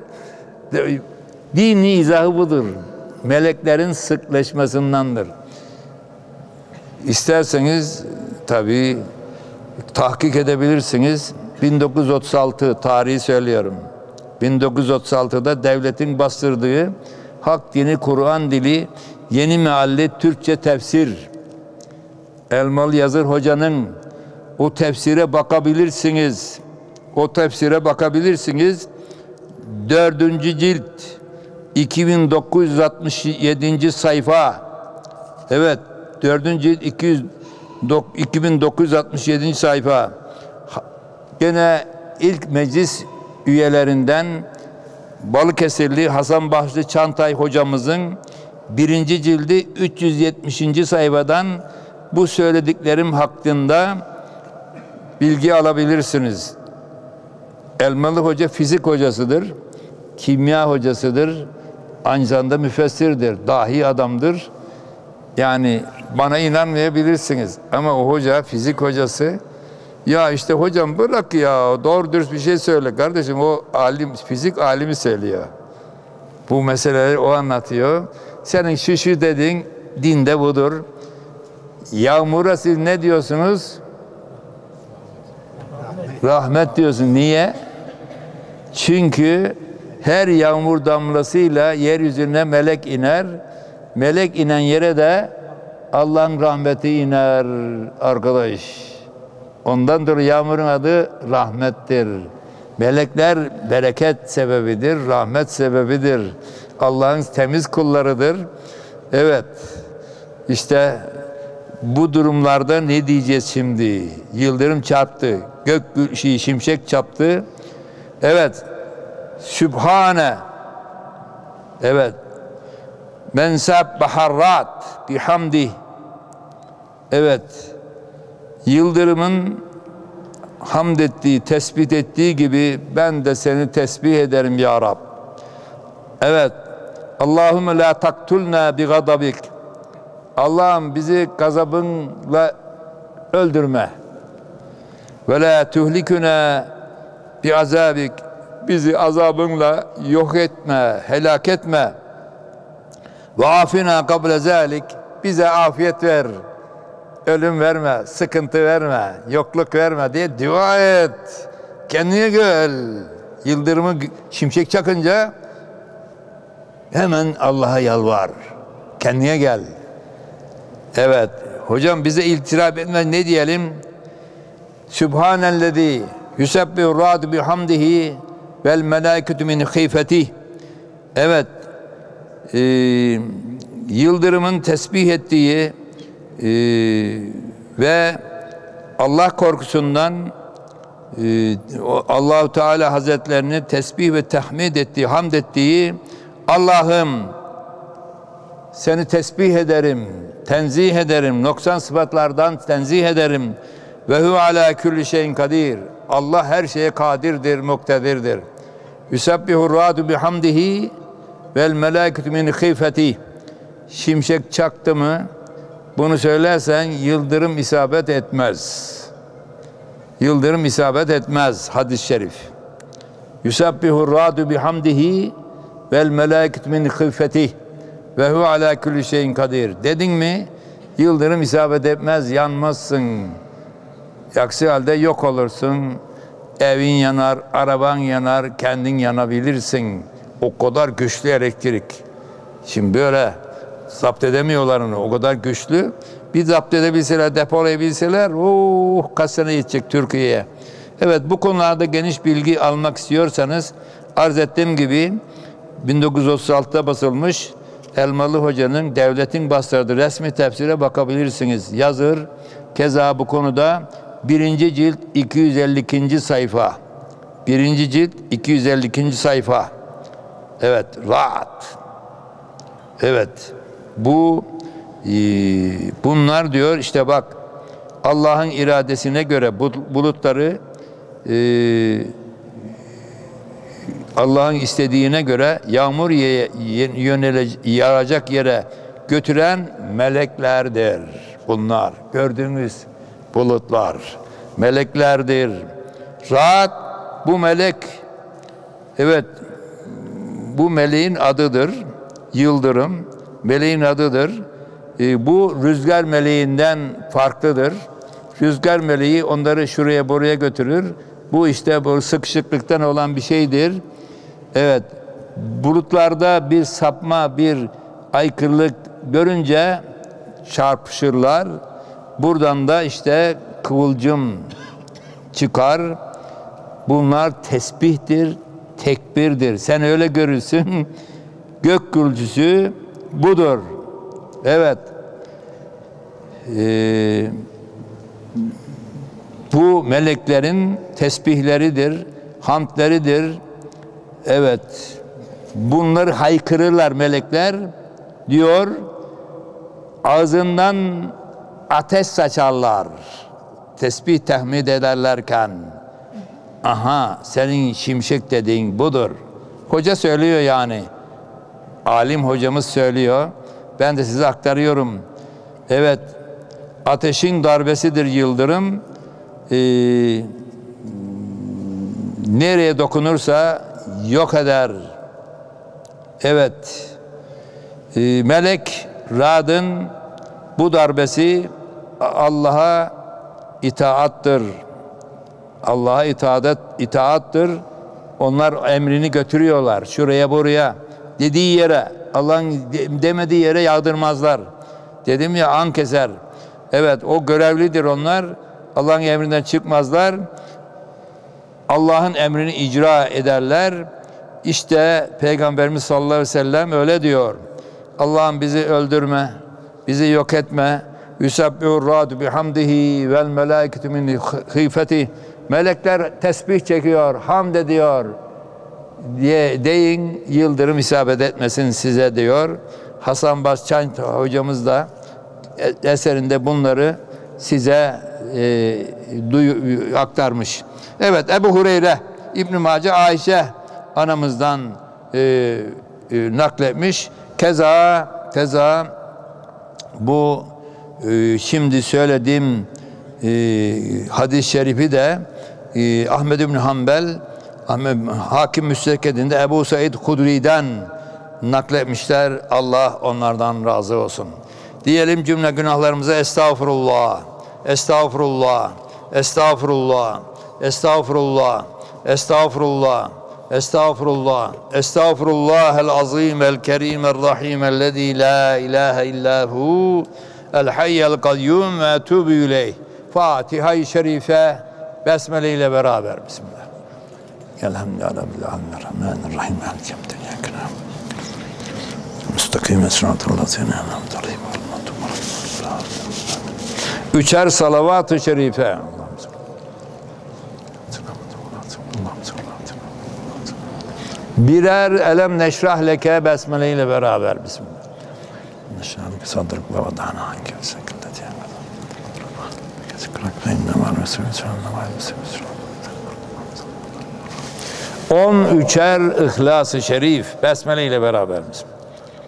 dini izahı budur. Meleklerin sıklaşmasındandır. İsterseniz tabii tahkik edebilirsiniz. 1936 tarihi söylüyorum. 1936'da devletin bastırdığı Hak Dini Kur'an Dili Yeni Mealli Türkçe Tefsir, Elmalı Yazır Hoca'nın o tefsire bakabilirsiniz. O tefsire bakabilirsiniz. 4. cilt 2967. sayfa. Evet, 4. cilt 2967. sayfa. Gene ilk meclis üyelerinden Balıkesirli Hasan Bahçlı Çantay hocamızın 1. cildi 370. sayfadan bu söylediklerim hakkında bilgi alabilirsiniz. Elmalı Hoca fizik hocasıdır, kimya hocasıdır, aynı zamanda müfessirdir, dahi adamdır. Yani bana inanmayabilirsiniz ama o hoca fizik hocası. Ya işte hocam bırak ya, doğru dürüst bir şey söyle kardeşim, o alim, fizik alimi söylüyor. Bu meseleleri o anlatıyor. Senin şu dediğin dinde budur. Yağmura siz ne diyorsunuz? Rahmet diyorsun. Niye? Çünkü her yağmur damlasıyla yeryüzüne melek iner. Melek inen yere de Allah'ın rahmeti iner arkadaş. Ondan dolayı yağmurun adı rahmettir. Melekler bereket sebebidir, rahmet sebebidir. Allah'ın temiz kullarıdır. Evet, işte bu durumlarda ne diyeceğiz şimdi? Yıldırım çarptı, şimşek çarptı. Evet, Sübhane. Evet, men sabbaharrat bihamdih. Evet, yıldırımın hamd ettiği, tesbih ettiği gibi ben de seni tesbih ederim ya Rab. Evet, Allahümme la taktulna bi gadabik. Allah'ım bizi gazabınla öldürme. Ve la tuhlikuna bi azabik. Bizi azabınla yok etme, helak etme. Ve afina kable zalik. Bize afiyet ver. Ölüm verme, sıkıntı verme, yokluk verme diye dua et. Kendine gel. Yıldırımı şimşek çakınca hemen Allah'a yalvar. Kendine gel. Evet. Hocam bize iltiraf etmez ne diyelim? Sübhanellezî yusebbihu râdu bihamdihi vel melâiketu min khîfetih. Evet. Yıldırımın tesbih ettiği ve Allah korkusundan Allahu Teala Hazretlerini tesbih ve tahmid ettiği, hamd ettiği Allah'ım seni tesbih ederim, tenzih ederim, noksan sıfatlardan tenzih ederim. Ve hu ala kulli şeyin kadir. Allah her şeye kadirdir, muktedirdir. Yusabbihu râdu bihamdihi vel melâketu min khîfetih. Şimşek çaktı mı bunu söylersen yıldırım isabet etmez. Yıldırım isabet etmez hadis-i şerif. Yusabbihu râdu bihamdihi vel melâketu min khîfetih ve hu ala kulli şeyin kadir. Dedin mi yıldırım isabet etmez, yanmazsın. Aksi halde yok olursun. Evin yanar, araban yanar, kendin yanabilirsin. O kadar güçlü elektrik. Şimdi böyle zapt edemiyorlar onu. O kadar güçlü. Bir zapt edebilseler, depolayabilseler, kaç sene yetecek Türkiye'ye. Evet, bu konularda geniş bilgi almak istiyorsanız arz ettiğim gibi 1936'da basılmış Elmalı Hoca'nın Devletin Bastırdığı resmi tefsire bakabilirsiniz. Yazır. Keza bu konuda 1. cilt 252. sayfa. 1. cilt 252. sayfa. Evet, rahat. Evet. Bunlar diyor işte bak Allah'ın iradesine göre bulutları Allah'ın istediğine göre yağmur yağacak yere götüren meleklerdir. Bunlar gördüğünüz bulutlar meleklerdir. Rahat bu melek, evet, bu meleğin adıdır. Yıldırım meleğin adıdır. Bu rüzgar meleğinden farklıdır. Rüzgar meleği onları şuraya buraya götürür. Bu işte bu sıkışıklıktan olan bir şeydir. Evet, bulutlarda bir sapma, bir aykırılık görünce çarpışırlar. Buradan da işte kıvılcım çıkar. Bunlar tesbihtir, tekbirdir. Sen öyle görürsün. Gök gürültüsü budur. Evet. Bu meleklerin tesbihleridir, hamdleridir. Evet. Bunları haykırırlar melekler. Diyor, ağzından ateş saçarlar. Tesbih tahmid ederlerken. Aha, senin şimşek dediğin budur. Hoca söylüyor yani. Alim hocamız söylüyor. Ben de size aktarıyorum. Evet, ateşin darbesidir yıldırım. Nereye dokunursa yok eder. Evet, melek Rad'ın bu darbesi Allah'a itaattır. Allah'a itaattır. Onlar emrini götürüyorlar. Şuraya buraya. Dediği yere, Allah'ın demediği yere yağdırmazlar. Dedim ya, an keser. Evet, o görevlidir onlar. Allah'ın emrinden çıkmazlar. Allah'ın emrini icra ederler. İşte Peygamberimiz sallallahu aleyhi ve sellem öyle diyor. Allah'ım bizi öldürme, bizi yok etme. Yusabbihur radu bihamdihi vel melâiketu min khifeti. Melekler tesbih çekiyor, hamd ediyor diye deyin, yıldırım isabet etmesin size diyor. Hasan Basçan hocamız da eserinde bunları size aktarmış. Evet, Ebu Hureyre, İbn-i Mace, Ayşe anamızdan nakletmiş. Keza bu şimdi söylediğim hadis-i şerifi de Ahmed İbn Hanbel Hakim Müstekked'inde Ebu Said Hudri'den nakletmişler. Allah onlardan razı olsun. Diyelim cümle günahlarımıza estağfurullah, estağfurullah, estağfurullah, estağfurullah, estağfurullah, estağfurullah, estağfurullahel azim el kerim el rahim ellezî la ilahe illahu el hayyel kayyum ve etûbü ileyh. Fatiha-i Şerife Besmele ile beraber. Bismillah. Elhamdülillahirrahmanirrahim. Müstakim üçer salavat-ı şerife. Birer elem neşrah leke besmele ile beraber. Bismillah. Neşrah leke sadrık ve vadana hangi şekilde diye. İnnemâ Resulü 13'er İhlas-ı Şerif besmele ile beraber. Bismillah.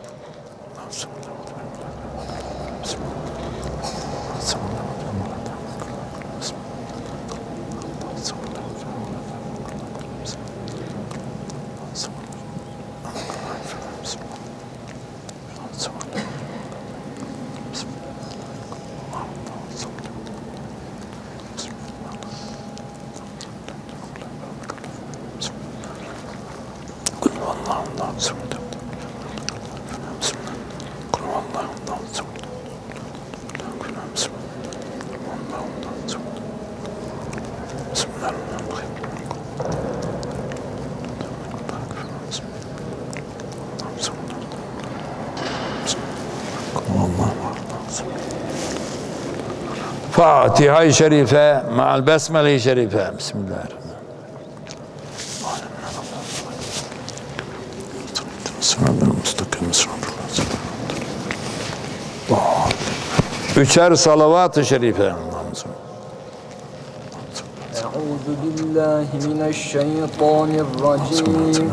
Fatiha-i Şerife ma'al Besmele-i Şerife. Bismillahirrahmanirrahim. Üçer salavat-ı şerife. Euzu billahi mineşşeytanirracim.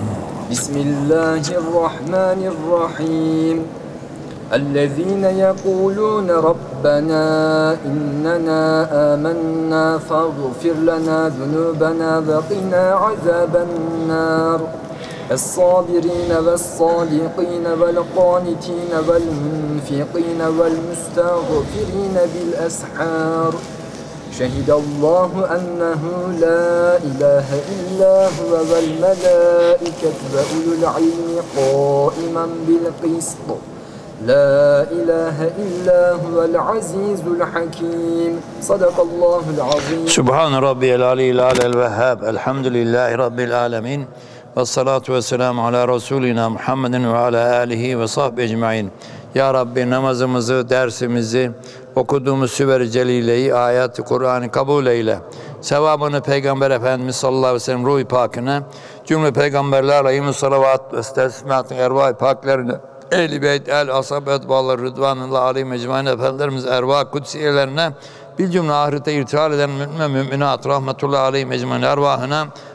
Bismillahirrahmanirrahim. الذين يقولون ربنا إننا آمنا فاغفر لنا ذنوبنا وقنا عذاب النار الصابرين والصادقين والقانتين والمنفقين والمستغفرين بالأسحار شهد الله أنه لا إله إلا هو والملائكة وأولو العلم قائما بالقسط لا إله إلا هو العزيز الحكيم صدق الله العظيم. Subhan Rabbiyel Aliyyil Alel Vehhab. Elhamdülillahi Rabbil Alemin. Ve salatu ve selamu ala Resulina Muhammedin ve ala alihi ve sahbihi ecmain. Ya Rabbi, namazımızı, dersimizi, okuduğumuz Süver-i Celile'yi, ayat-ı Kur'an'ı kabul eyle. Sevabını Peygamber Efendimiz sallallahu aleyhi ve sellem ruh-i pakine, cümle peygamberler aleyhimus salavat ve teslimatın ervah-i paklerine, Ehl-i Beyt, el-Ashab, etbâlar, rıdvanullah aleyhim ecmaîn efendilerimiz ervah kutsiyelerine, bir cümle ahirete irtihal eden mümin müminat rahmetullahi aleyhim ecmaîn ervahına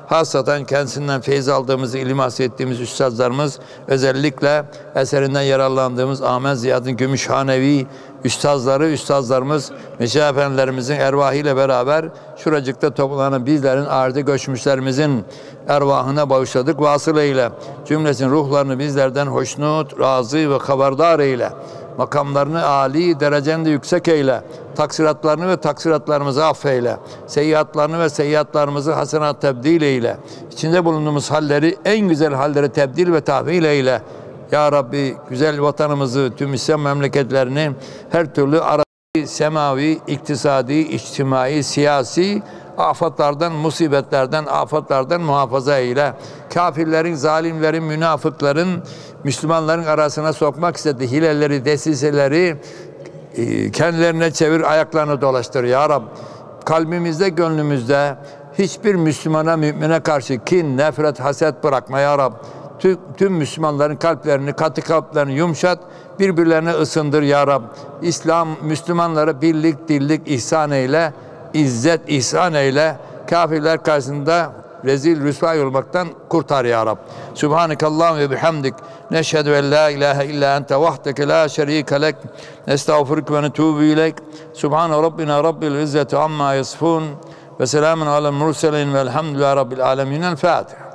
Hasaten kendisinden feyiz aldığımız, ilim hasıl ettiğimiz üstazlarımız, özellikle eserinden yararlandığımız Ahmet Ziyad'ın Gümüşhanevi üstazlarımız, Meşayih efendilerimizin ervahıyla beraber şuracıkta toplanan bizlerin ardı göçmüşlerimizin ervahına bağışladık. Vasıl eyle. Cümlesin ruhlarını bizlerden hoşnut, razı ve haberdar eyle. Makamlarını âli, derecende yüksek eyle. Taksiratlarını ve taksiratlarımızı affeyle. Seyyiatlarını ve seyyiatlarımızı hasenat tebdil eyle. İçinde bulunduğumuz halleri en güzel hallere tebdil ve tahvil eyle. Ya Rabbi güzel vatanımızı, tüm İslam memleketlerini her türlü arazi, semavi, iktisadi, içtimai, siyasi afatlardan, musibetlerden, afatlardan muhafaza eyle. Kafirlerin, zalimlerin, münafıkların, Müslümanların arasına sokmak istediği hileleri, desiseleri kendilerine çevir, ayaklarını dolaştır ya Rab. Kalbimizde, gönlümüzde hiçbir Müslümana, mümine karşı kin, nefret, haset bırakma ya Rab. Tüm Müslümanların kalplerini, katı kalplerini yumuşat, birbirlerine ısındır ya Rab. İslam, Müslümanlara birlik, dirlik ihsan eyle, izzet ihsan eyle. Kafirler karşısında rezil, rüsvay olmaktan kurtar ya Rab. Subhanekallahum ve bihamdik. Neşhedü en la ilahe illa ente vahdeke la şerike lek. Nestağfiruke ve netubu ileyk. Subhane Rabbina Rabbil izzeti amma yasifun. Ve selamun alel murselin velhamdülillahi Rabbil alemin. El Fatiha.